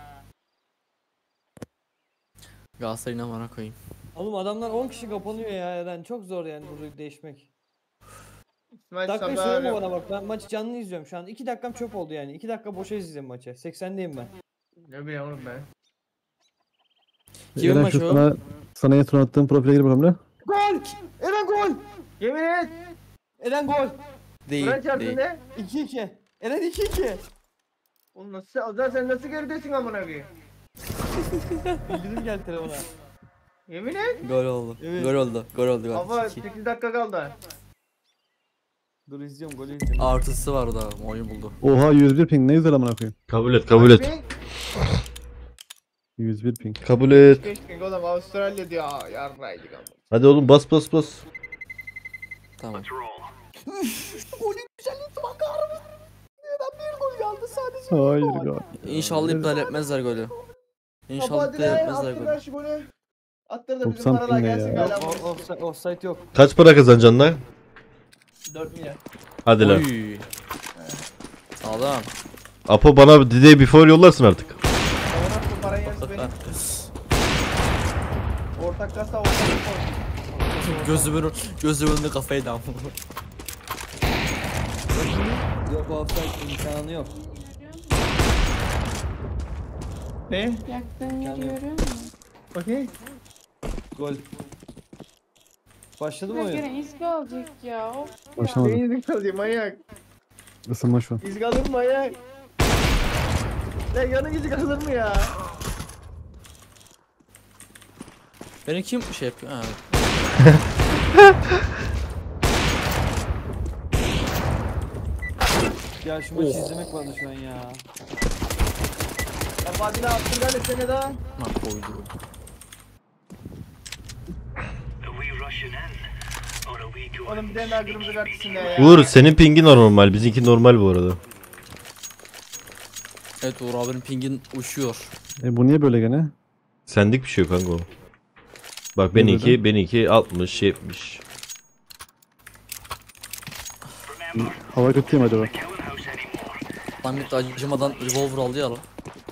Galatasaray'ın amına koyayım. Oğlum adamlar 10 kişi kapanıyor ya. Yani çok zor yani burada değişmek. Maç Dakikayı sabah söyleme öyle. bana bak, ben maçı canlı izliyorum şu an. 2 dakikam çöp oldu yani. 2 dakika boşa izledim maçı. 80'deyim ben. Ne bileyim oğlum ben. Kimin Eren maçı şu o? sana en son attığım profile gir bakalım ne? Gol! Eren gol! Yemin et. Eren gol! Değil. Kur'an çarptı Değil. ne? 2-2. Eren 2-2. Oğlum nasıl? Sen nasıl geridesin amına koyayım? Bildirim geldi telefona. Yemin et. Gol oldu. Evet. Gol oldu. Gol oldu. Baba Gol. 8 dakika kaldı. Dur izliyorum, golü izliyorum. Artısı var da oyun buldu. Oha 101 ping ne güzel amına koyayım. Kabul et kabul et. Abi, 101 ping. Kabul et. Keşke oğlum Avustralya diyor. Aa, yarraydık ama. Hadi oğlum bas. Tamam. Golün güzelliği bakarım. Neden bir gol geldi sadece? Hayır ya. İnşallah iptal etmezler golü. İnşallah Hadi iptal lan, etmezler attı golü. ver şu golü. Attır da bizim 90 paralar ping ne gelsin ya? galiba. Offside yok. Kaç para kazanacaksın lan? 4 milyar. Hadi lan. Oy. Sağlam. Apo bana the day before yollarsın artık. Ona attım, parayı yarısı benim. Ortak kasa ortak kasa. Gözümün önünde kafayı dam. Yok offside imkanı yok. Ne? Yaktığın yeri görüyor musun? Okey. Gol. Başladı mı Bak oyun? yine izgi alacak ya. Of ya. Başlamadı. Ne izin kalıyor manyak. Isınma şu an. İzin alır mı manyak? Ya yanı izin alır mı ya? Beni kim şey yapıyor? Ha. Ya şu maçı izlemek vardı şu an ya. Ya Fadil'e attın galiba seni daha. Lan koydu. Are we rushing in? Or are we going Oğlum bir tane daha kırmızı kart içinde ya. Uğur senin pingi normal. Bizimki normal bu arada. Evet Uğur abinin pingin uçuyor. Bu niye böyle gene? Sendik bir şey yok kanka o. Bak Ne benimki 60 70. Hava kötü mi acaba? Lan gitti acımadan revolver aldı ya lan.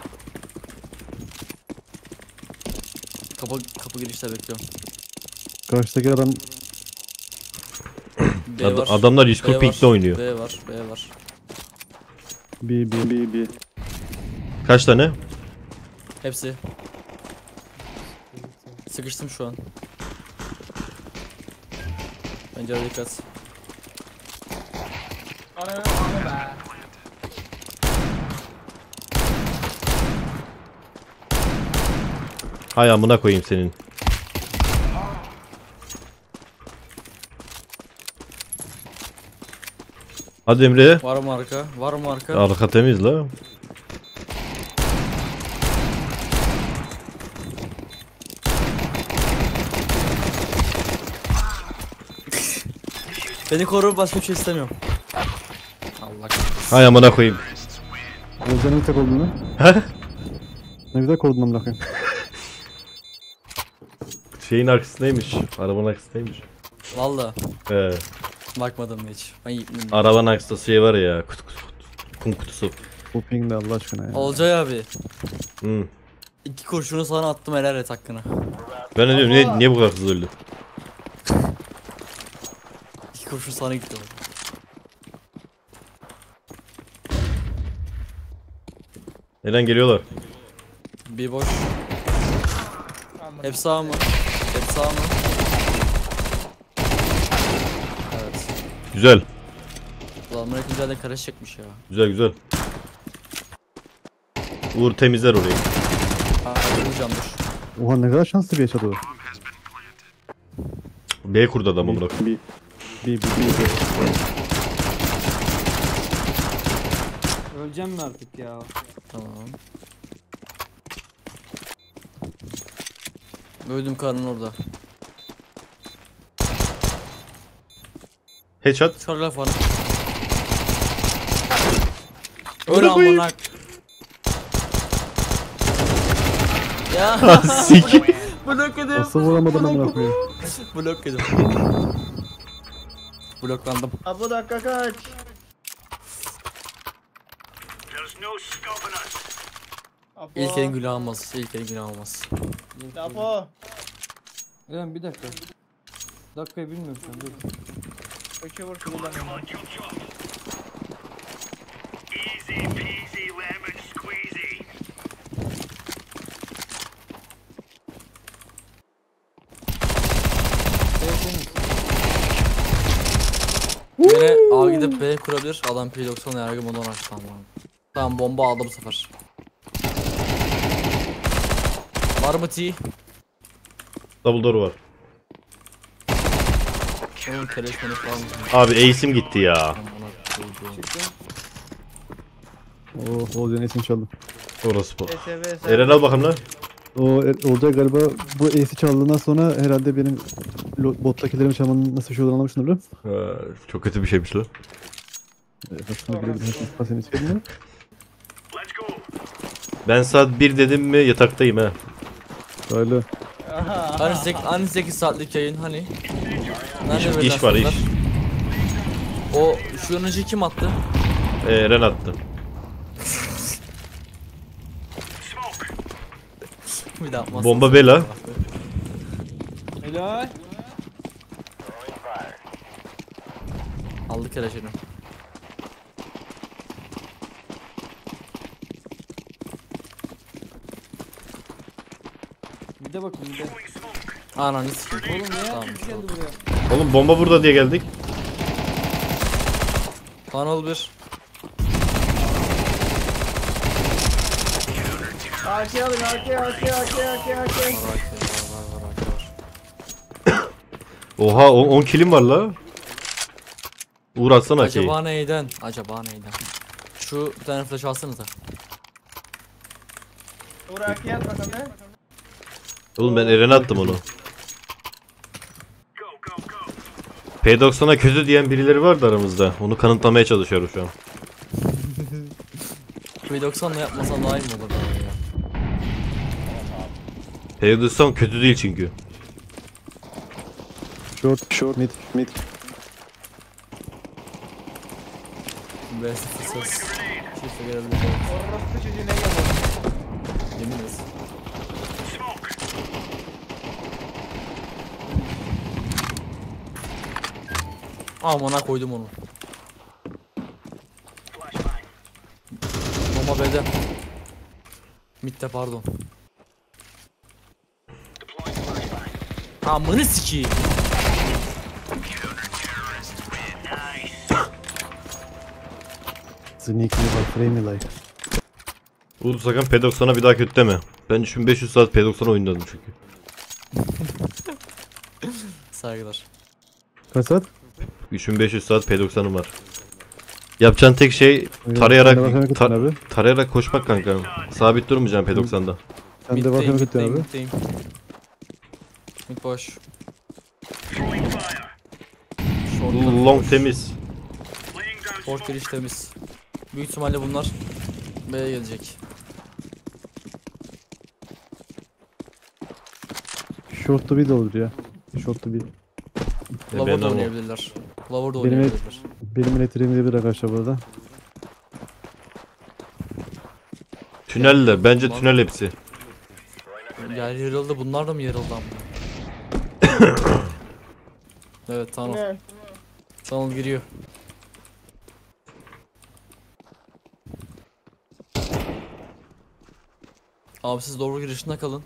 Kapı girişte bekliyorum. Karşıdaki adam B var. Adamlar B 140 var, pinkle oynuyor. B var, B var. bir. Kaç tane? Hepsi. Sıkıştım şu an. Pencere dikkat. Ana be. Hay amına koyayım senin. Hadi Emre. Var mı arka? Var mı arka? Arka temiz la. Beni koru, başka bir şey istemiyorum. Allah kahretsin. Hay amına koyayım. Özcan'ın bir tek olduğunu. Ne güzel korudun amına koyayım. Şeyin arkasındaymış. Arabanın arkasındaymış. Valla He. bakmadım hiç. Ben yiyeyim. Arabanın arkasında şey var ya. Kum kutusu. Bu ping de Allah aşkına ya. Olcay abi. Hı. 2 kurşunu sana attım, helal et hakkını. Ben ne diyorum niye bu kadar hızlı öldü? 2 kurşun sana gitti. Neden geliyorlar? Bir boş. Hep sağ mı? Hep sağ mı? Evet. Güzel. Ulan Amerika güzel de karış çekmiş ya. Güzel. Uğur temizler orayı. Ha, vuracağım dur. Oha ne kadar şanslı bir yaşadı o. B kurdu adamı bırak. Bir. Öleceğim mi artık ya? Tamam. Öldüm karnın orada. Headshot. Çıkar laf var. Öyle amına. Ya. Sik. Blok yedim. Nasıl vuramadım amına koyayım. Blok yedim. Bloklandım. Abi dakika kaç. There's no stopping us. Apo. İlk elin günah almaz. İlk elin günah almaz. Apo. Eren bir dakika. Dakikayı bilmiyorum şu an dur. Köşe vur kullanıyorum. Easy peasy lemon squeezy. Yine A gidip B kurabilir. Adam P90 yargı modunu açtı tamam. Tamam bomba aldı bu sefer. Var mı T? Double door var. Onun telefonunu falan. Abi ace'im gitti ya. Oh Oğuzcan'ın esini çaldım. Orası bu. SVS. Eren al bakalım lan. Olcay galiba bu ace'i çaldığından sonra herhalde benim bottakilerin çalmanın nasıl bir şey olduğunu anlamışsın öyle. Çok kötü bir şeymiş lan. Aslında girelim. Seni istiyorum. Let's go. Ben saat 1 dedim mi yataktayım ha. Öyle. Hani 8 saatlik yayın hani? Nerede İş var iş. O şu önce kim attı? Eren attı. Bir daha atmaz. Bomba bela. Helal. Aldık hele şunu. Bir de bakın bir de. Ananı sikeyim. Oğlum ne Tamam, yaptın geldi tamam. buraya? Oğlum bomba burada diye geldik. Tunnel 1. AK alın AK. Oha 10 kilim var la. Uğur atsana ki. Acaba neyden? Şu bir tane flash alsanıza. Uğur AK at bakalım ne? Oğlum ben Eren'e attım onu. P90'a kötü diyen birileri vardı aramızda. Onu kanıtlamaya çalışıyorum şu an. P90'la yapmasan daha iyi mi olur ya? P90 kötü değil çünkü. Short, mid. Best ses. Çift'e gelebilir. Orospu çocuğu ne yapalım? Yemin ederim. Amına koydum onu. Bomba B'de. Mid'de pardon. Amını sikeyim. Sneaky var, frame like. Uğur sakın P90'a bir daha kötü deme. Ben 3500 saat P90 oynadım çünkü. Saygılar. Kaç saat? 3500 saat P90'ım var. Yapacağın tek şey Sen de tarayarak bakın abi. tarayarak koşmak kanka. Sabit durmayacaksın P90'da. Sen de bakın kötü abi. Middeyim. Mid boş. Long temiz. Short giriş temiz. Büyük ihtimalle bunlar B'ye gelecek. Short to be de olur ya. Short to be. Lower ben da ama. oynayabilirler. Lower da Benim oynayabilirler. Benim elektriğim de bir arkadaşlar burada. Tünelle bence tünel hepsi. Yer yarıldı, bunlar da mı yarıldı ama? Evet tamam. Ne? Tunnel giriyor. Abi siz doğru girişinde kalın.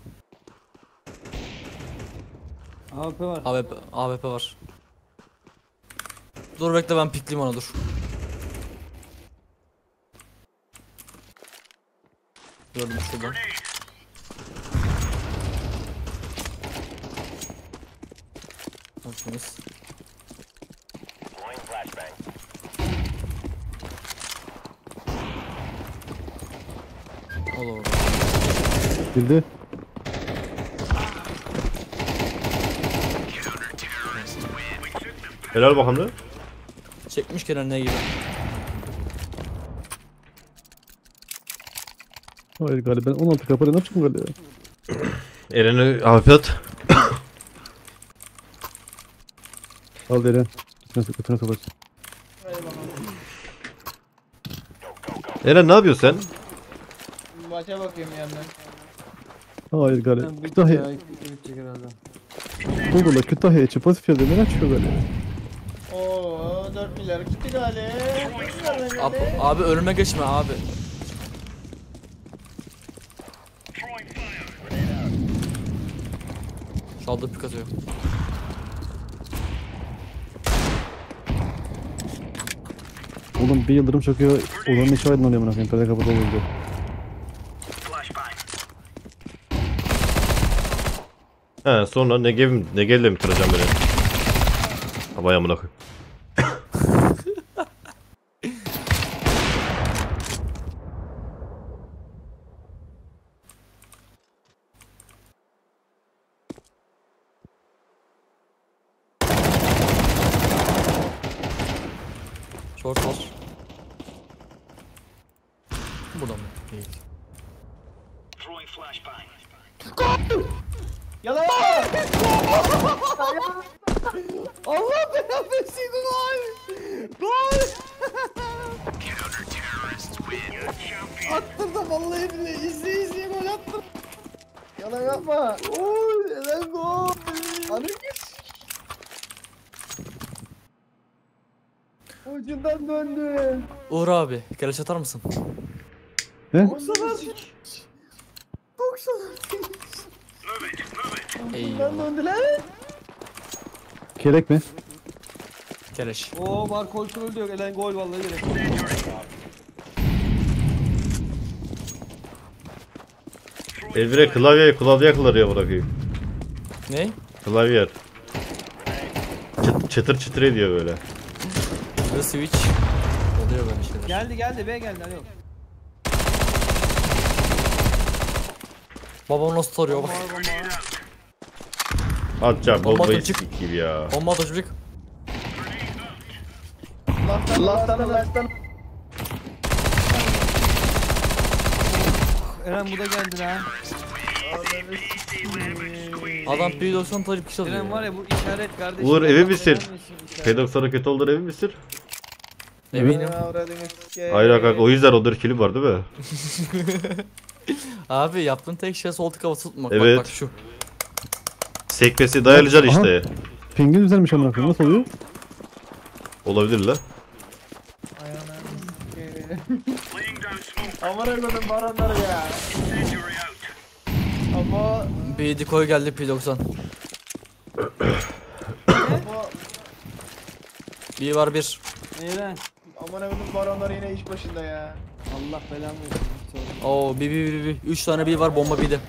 AWP var. AWP var. Dur bekle ben pikleyeyim ona dur. Gördüm şurada. Bakınız. Olur. Girdi. Helal bakalım ne? Çekmiş kenarına gibi. Hayır galiba ben 16 kapıda ne yapacağım galiba? Eren'e AWP at. Al Eren. Götüne kapat. Eren ne yapıyorsun sen? Maça bakıyorum yandan. Hayır galiba. Ben Kütahya. bitecek herhalde. Google'da Kütahya için pasif yerde ne açıyor galiba? Oo 4 milyar gitti galiba. Abi önüme geçme abi. Şaldır pik atıyor. Oğlum bir yıldırım çakıyor. Olanın içi aydınlanıyor bana koyayım. Perde kapalı olunca. He sonra Negev'le mi kıracağım beni? Havaya amına koyayım. Short var. Burada mı? Değil. Yalan! Allah belanı versin gol! Gol! Attım da vallahi billahi izle gol attım. Yalan yapma. Gol! Neden gol? Anı Ucundan döndü. Uğur abi, keleş atar mısın? Ne? 90 90 Eyvallah. Kelek mi? Keleş. Oo var kontrol diyor. Elen gol vallahi direkt. Elvire klavye kılarıyor bırakayım. Ne? Klavye. Çıtır çıtır ediyor böyle. The switch. Oluyor böyle şeyler. Geldi B geldi. Alo. Baba nasıl soruyor bak. Atacağım Bomba bombayı atacak. sikik gibi ya. Bomba atıyor çocuk. Last'tan. Eren bu da geldi lan. Adam P90 tarif kişi alıyor. Eren var ya bu işaret kardeşim. Uğur evi Allah misin? belanı versin, işaret. P90'a kötü olur evi misin? Eminim. Hayır kanka o yüzden onda kilim var değil mi? Abi yaptığın tek şey sol tık havası tutmak. Evet. Bak şu. Sekmesi dayalıcan Aha. işte. Pingin düzelmiş amına koyayım. Nasıl oluyor? Olabilir la. Aman koydum baronları ya. Ama Bir decoy geldi P90. Bir var bir. Eren. aman koydum baronları yine iş başında ya. Allah belanı versin. Oo bir. 3 tane bir var bomba bir de.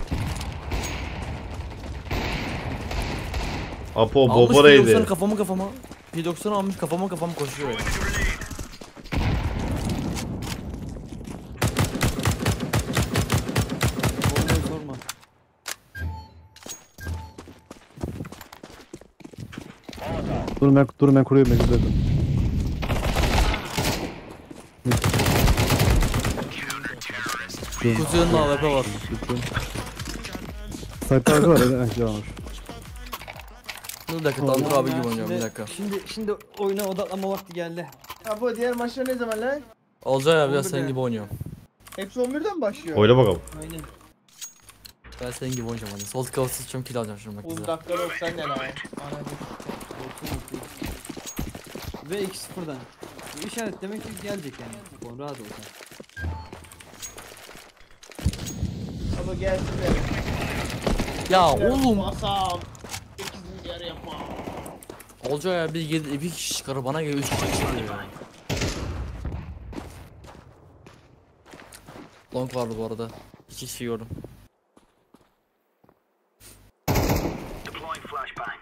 Apo Almış bomba neydi? P90'ı kafama. P90'ı almış kafama koşuyor ya. Bombayı sorma. Durun ben kuruyorum. Kutu'nun AWP var. Site arka var. Evet, olmuş. Bir dakika Tanrı abi gibi oynayacağım bir dakika. Şimdi oyuna odaklama vakti geldi. Ya bu diğer maçlar ne zaman lan? Olcay abi ya 11'de. senin gibi oynuyorum. Hepsi 11'den mi başlıyor? Oyna bakalım. Aynen. Ben senin gibi oynayacağım hadi. Sol tık havası tutacağım kill alacağım şimdi bak 10 bize. dakika 90 ne lan? Ve 2-0'dan. Bu işaret demek ki gelecek yani. Bon rahat ol sen. Ama gelsin de. Ya oğlum. Masam. 8. yarı yapma. Olcay abi bir kişi çıkarır bana göre 3 kişi çıkıyor ya. Long vardı bu arada. 2 kişi gördüm. Deploying flashbang.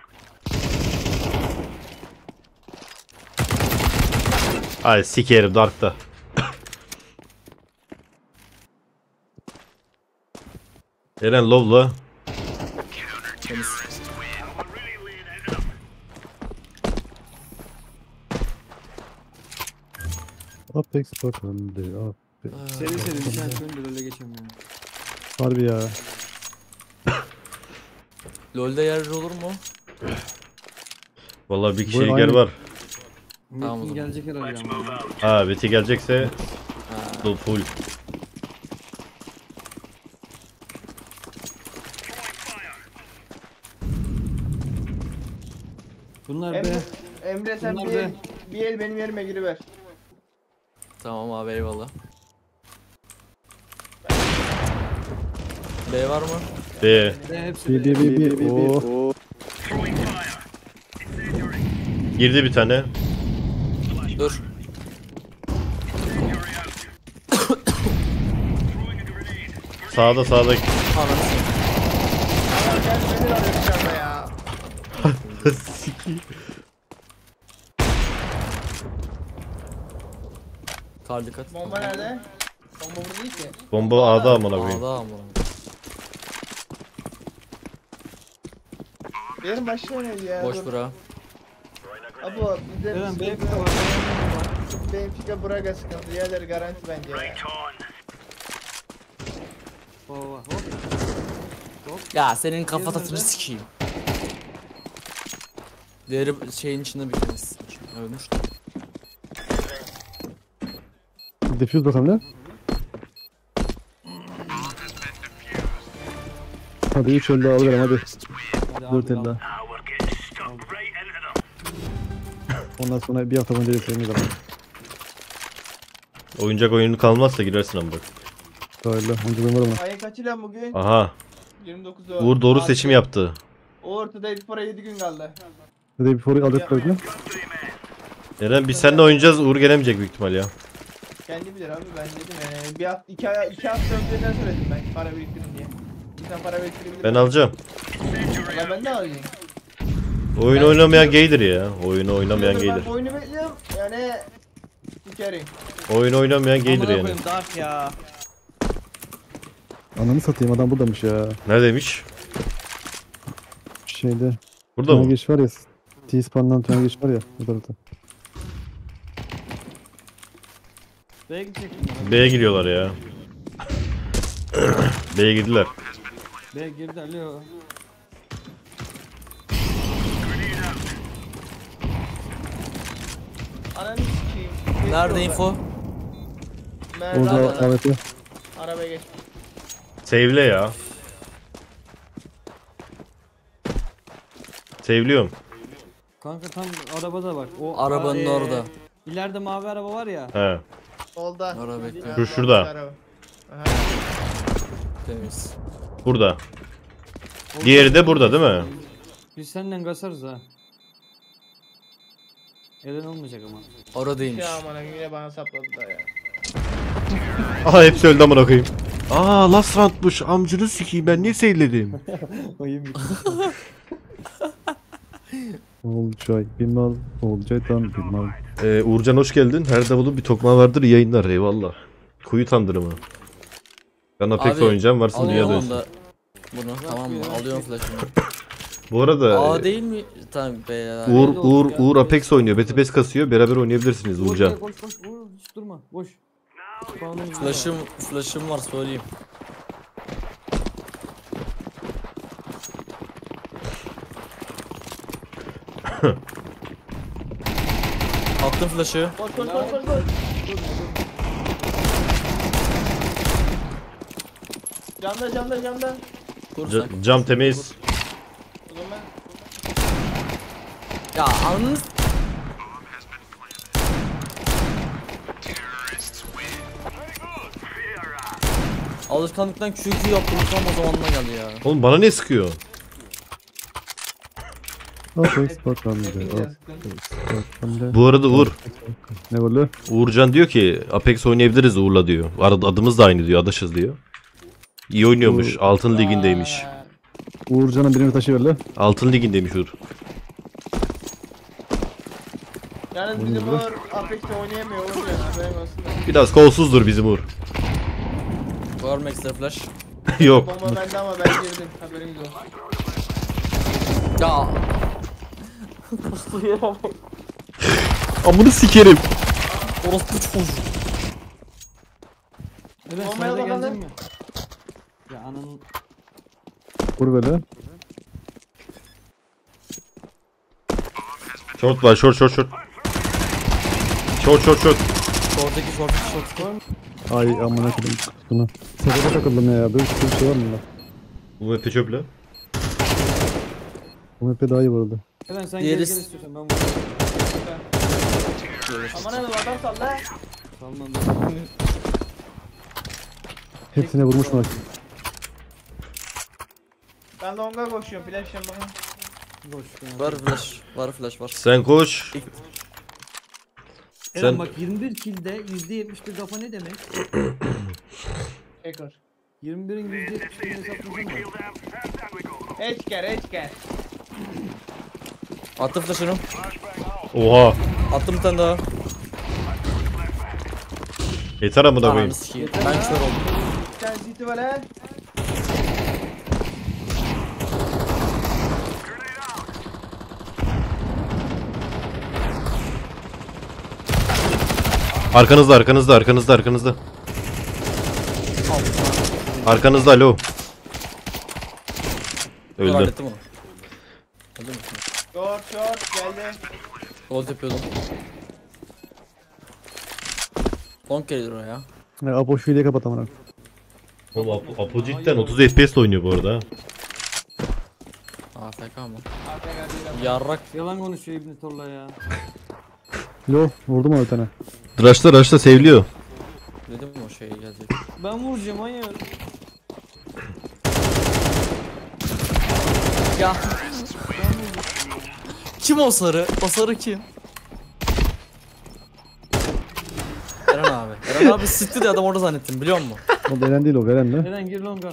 Ay sikerim Dark'ta. Eren Low'la. Temiz. Apex Sport önde. Seri işaret önde öyle geçemiyorum. Harbi ya. LoL'de yer olur mu? Vallahi bir Bu kişilik yer aynı. var. Tamam o Metin zaman. gelecek herhalde ama. Ha Beti gelecekse Ha. full. Bunlar Emre, be. Emre sen Bunlar bir be. el, bir el benim yerime giriver. Tamam abi eyvallah. B var mı? B. Be hepsi be. Bir. Oo. Girdi bir tane. Dur. Sağda. Ananı Gel beni arıyor dışarıda ya. Sikiyim. kar dikkat. Bomba nerede? Bomba burada değil ki. Bomba A'da amına koyayım. Ağda ama. Benim başlığı neydi ya? Boş Dur. bura. Abo bizde Eren bir Benfica var. Benfica Braga sıkıntı. Diğerleri garanti bence ya. Right on. Baba hop. Ya senin kafatasını nerede? sikeyim. Diğeri şeyin içinde bir tanesi. Ölmüş. Defuse bakalım lan. Hadi 3 elde alırım hadi. Hadi 4 abi, elde. al. Now we're getting stuck right into them. Ondan sonra bir hafta boyunca yükselmeyiz zaman. Oyuncak oyunu kalmazsa girersin ama bak. Öyle. Önceden var ama. Ayın kaçı lan bugün? Aha. 29 Uğur doğru seçim yaptı. Uğur Today Before'a 7 gün kaldı. Today Before'u aldık böyle. Eren biz seninle oynayacağız. Uğur gelemeyecek büyük ihtimal ya. Kendi bilir abi, ben dedim yani. Bir hafta, iki hafta önceden söyledim ben para biriktirin diye. İnsan para biriktirebilir. Ben alacağım. Ya ben de alacağım. Oyun oynamayan gaydir ya. Oyunu oynamayan gaydir. Ben oyunu bekliyorum yani. Sikerim. Oyun oynamayan gaydir Amına yani. koyayım Dark ya. Ananı satayım, adam buradaymış ya. Neredeymiş? Şeyde. Burada mı? Geç var ya. T-Spawn'dan tünel geç var ya. Bu tarafta. B'ye gidecek. B'ye gidiyorlar ya. B'ye girdiler. B girdi alo. Ananı sikeyim. Nerede info? Orada AWP. Arabaya geç. Save'le ya. Save'liyorum. Kanka tam arabada bak. O Arabanın orada. İleride mavi araba var ya. He. Solda. Ara bekle. Şurada. Araba. Aha. Temiz. Burada. Diğeri de burada değil mi? Biz seninle kasarız ha. Eren olmayacak ama. Oradaymış. Ya aman yine bana sapladı da ya. Aha hepsi öldü amına koyayım. Aa last roundmuş. Amcını sikeyim, ben niye seyirledim? Oyun bitti. Olcay Bimal. Olcay tam Bimal. Uğurcan hoş geldin. Her davulun bir tokmağı vardır, yayınlar eyvallah. Kuyu tandırımı. Ben Apex Abi, oynayacağım, varsın dünya alıyorum dönsün. da bunu tamam mı? Alıyorum flash'ını. Bu arada A değil mi? Tamam be. Uğur Apex oynuyor. Betipes kasıyor. Beraber oynayabilirsiniz Uğurcan. Koş koş Uğur hiç durma. Boş. Flash'ım var söyleyeyim. Attım flash'ı. Koş koş koş koş koş. Camda. Kur sen. Cam temiz. O zaman Ya anınız. Alışkanlıktan QQ yaptım tam o zamanına geldi ya. Oğlum bana ne sıkıyor? Apex bakalım de. Bu arada Uğur. Ne var lan? Uğurcan diyor ki Apex oynayabiliriz Uğur'la diyor. Adımız da aynı diyor. Adaşız diyor. İyi oynuyormuş. Altın ligindeymiş. Uğurcan'ın birini taşı ver lan. Altın ligindeymiş Uğur. yani bizim Uğur Apex'te oynayamıyor Uğur yani haberin olsun da. Biraz kolsuzdur bizim Uğur. Var mı ekstra flash? Yok. Bomba bende ama ben girdim haberiniz olsun. Ya. Amını sikerim. Orospu çocuğu. Eren Olmaya sayıda bakalım. gelecek mi? Ya ananın. Vur böyle. Short var, short. Short. Short'taki short. Ay amına koyayım bunu. Sebebe takıldım ya. Böyle bir şey var mı lan? Bu map'e çöple. Bu map'e daha iyi bu arada. Eren sen Diğeri- gel istiyorsan ben vurayım. Aman abi adam salla. Salman. Hepsine vurmuş mu? Ben longa koşuyorum flash bakın. Boş. Var flash var. Sen koş. Eren Sen- bak 21 kill'de %71 kafa ne demek? Hacker. 21'in %71'ini hesapladın mı? Hiç gel. Attım flash'ını. Oha. Attım bir tane daha. Yeter amına koyayım. Ananı sikeyim. Ben kör oldum. Bir tane CT var ha. Arkanızda. Arkanızda alo. Dur Öldü. hallettim onu. Öldü mü? Short geldi. Gol yapıyordum. Long gelir oraya. Ya Apo şu hileyi kapat amına. Oğlum Apo cidden 30 FPS oynuyor bu arada. AFK mı? Arka geldi. Yarrak. Yalan konuşuyor İbni Torla ya. Lo vurdum o bir tane. Rush'ta seviliyor. Dedim mi o şey gelecek. Ben vuracağım hayır. Ya. Kim o sarı? O sarı kim? Eren abi. Eren abi sıktı diye adam orada zannettim biliyor musun? O Beren değil, o Beren mi? Eren gir longa.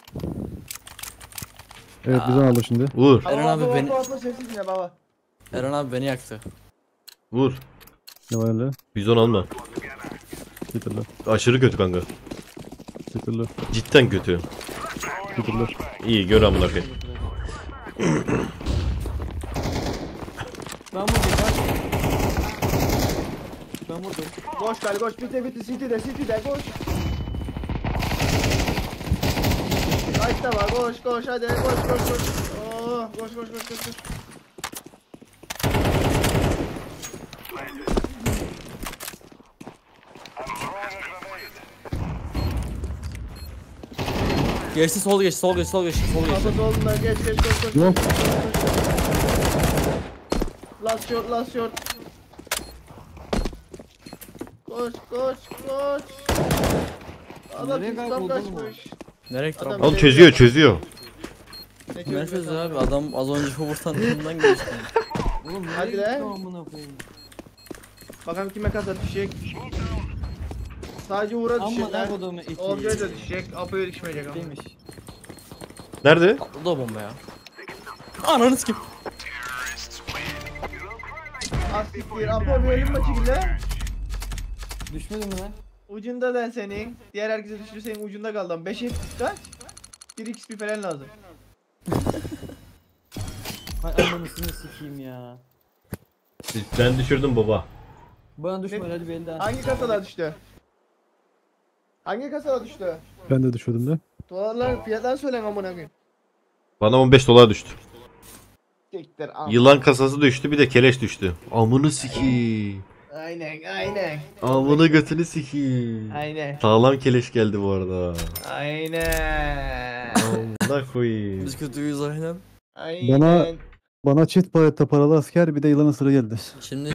Evet bizden aldı şimdi. Vur. Eren abi beni Sessiz ne baba. Eren abi beni yaktı. Vur. Ne var öyle? 110 alma. Bitirler. Aşırı kötü kanka. Bitirler. Cidden kötü. Bitirler. İyi gör amına koyayım. Ben vurdum. Ben vurdum. Koş gel koş bitti City'de koş. Kaç da var koş hadi koş. Oh koş. Geçti sol geçti. Kafa solundan geç koş. Yok. Last short. Koş. Adam Nereye pistan kayboldu oğlum o? kaçmış. Nereye gitti Adam- abi? Oğlum çözüyor. Ne çözüyor abi? Adam az önce Hoover'tan önünden geçti. Oğlum Hadi nereye gitti lan. o amına koyayım? Bakalım kime kasa düşecek. Sadece Uğur'a Amma düşecek da lan. kodumu iki. Olcay'a da düşecek. Apo'ya düşmeyecek ama. Değilmiş. Nerede? Patladı o bomba ya. Ananı sikim. Asiktir. Apo bir ölüm maçı bile. Düşmedi mi lan? Ucunda da senin. Diğer herkese düşürür senin ucunda kaldı. 5'e kaç? 1 XP falan lazım. Hay ananısını sikeyim ya. Ben düşürdüm baba. Bana düşme hadi bir elden. Hangi kasada düştü? Hangi kasada düştü? Ben de düşürdüm de. Dolarlar fiyatlar söylen amına koyayım. Bana 15 dolar düştü. Siktir al. Yılan kasası düştü bir de keleş düştü. Amını sikeyim. Aynen. Amını götünü sikeyim. Aynen. Sağlam keleş geldi bu arada. Aynen. Amına koyayım. Biz kötüyüz aynen. Aynen. Bana çift palette paralı asker bir de yılan ısırığı geldi. Şimdi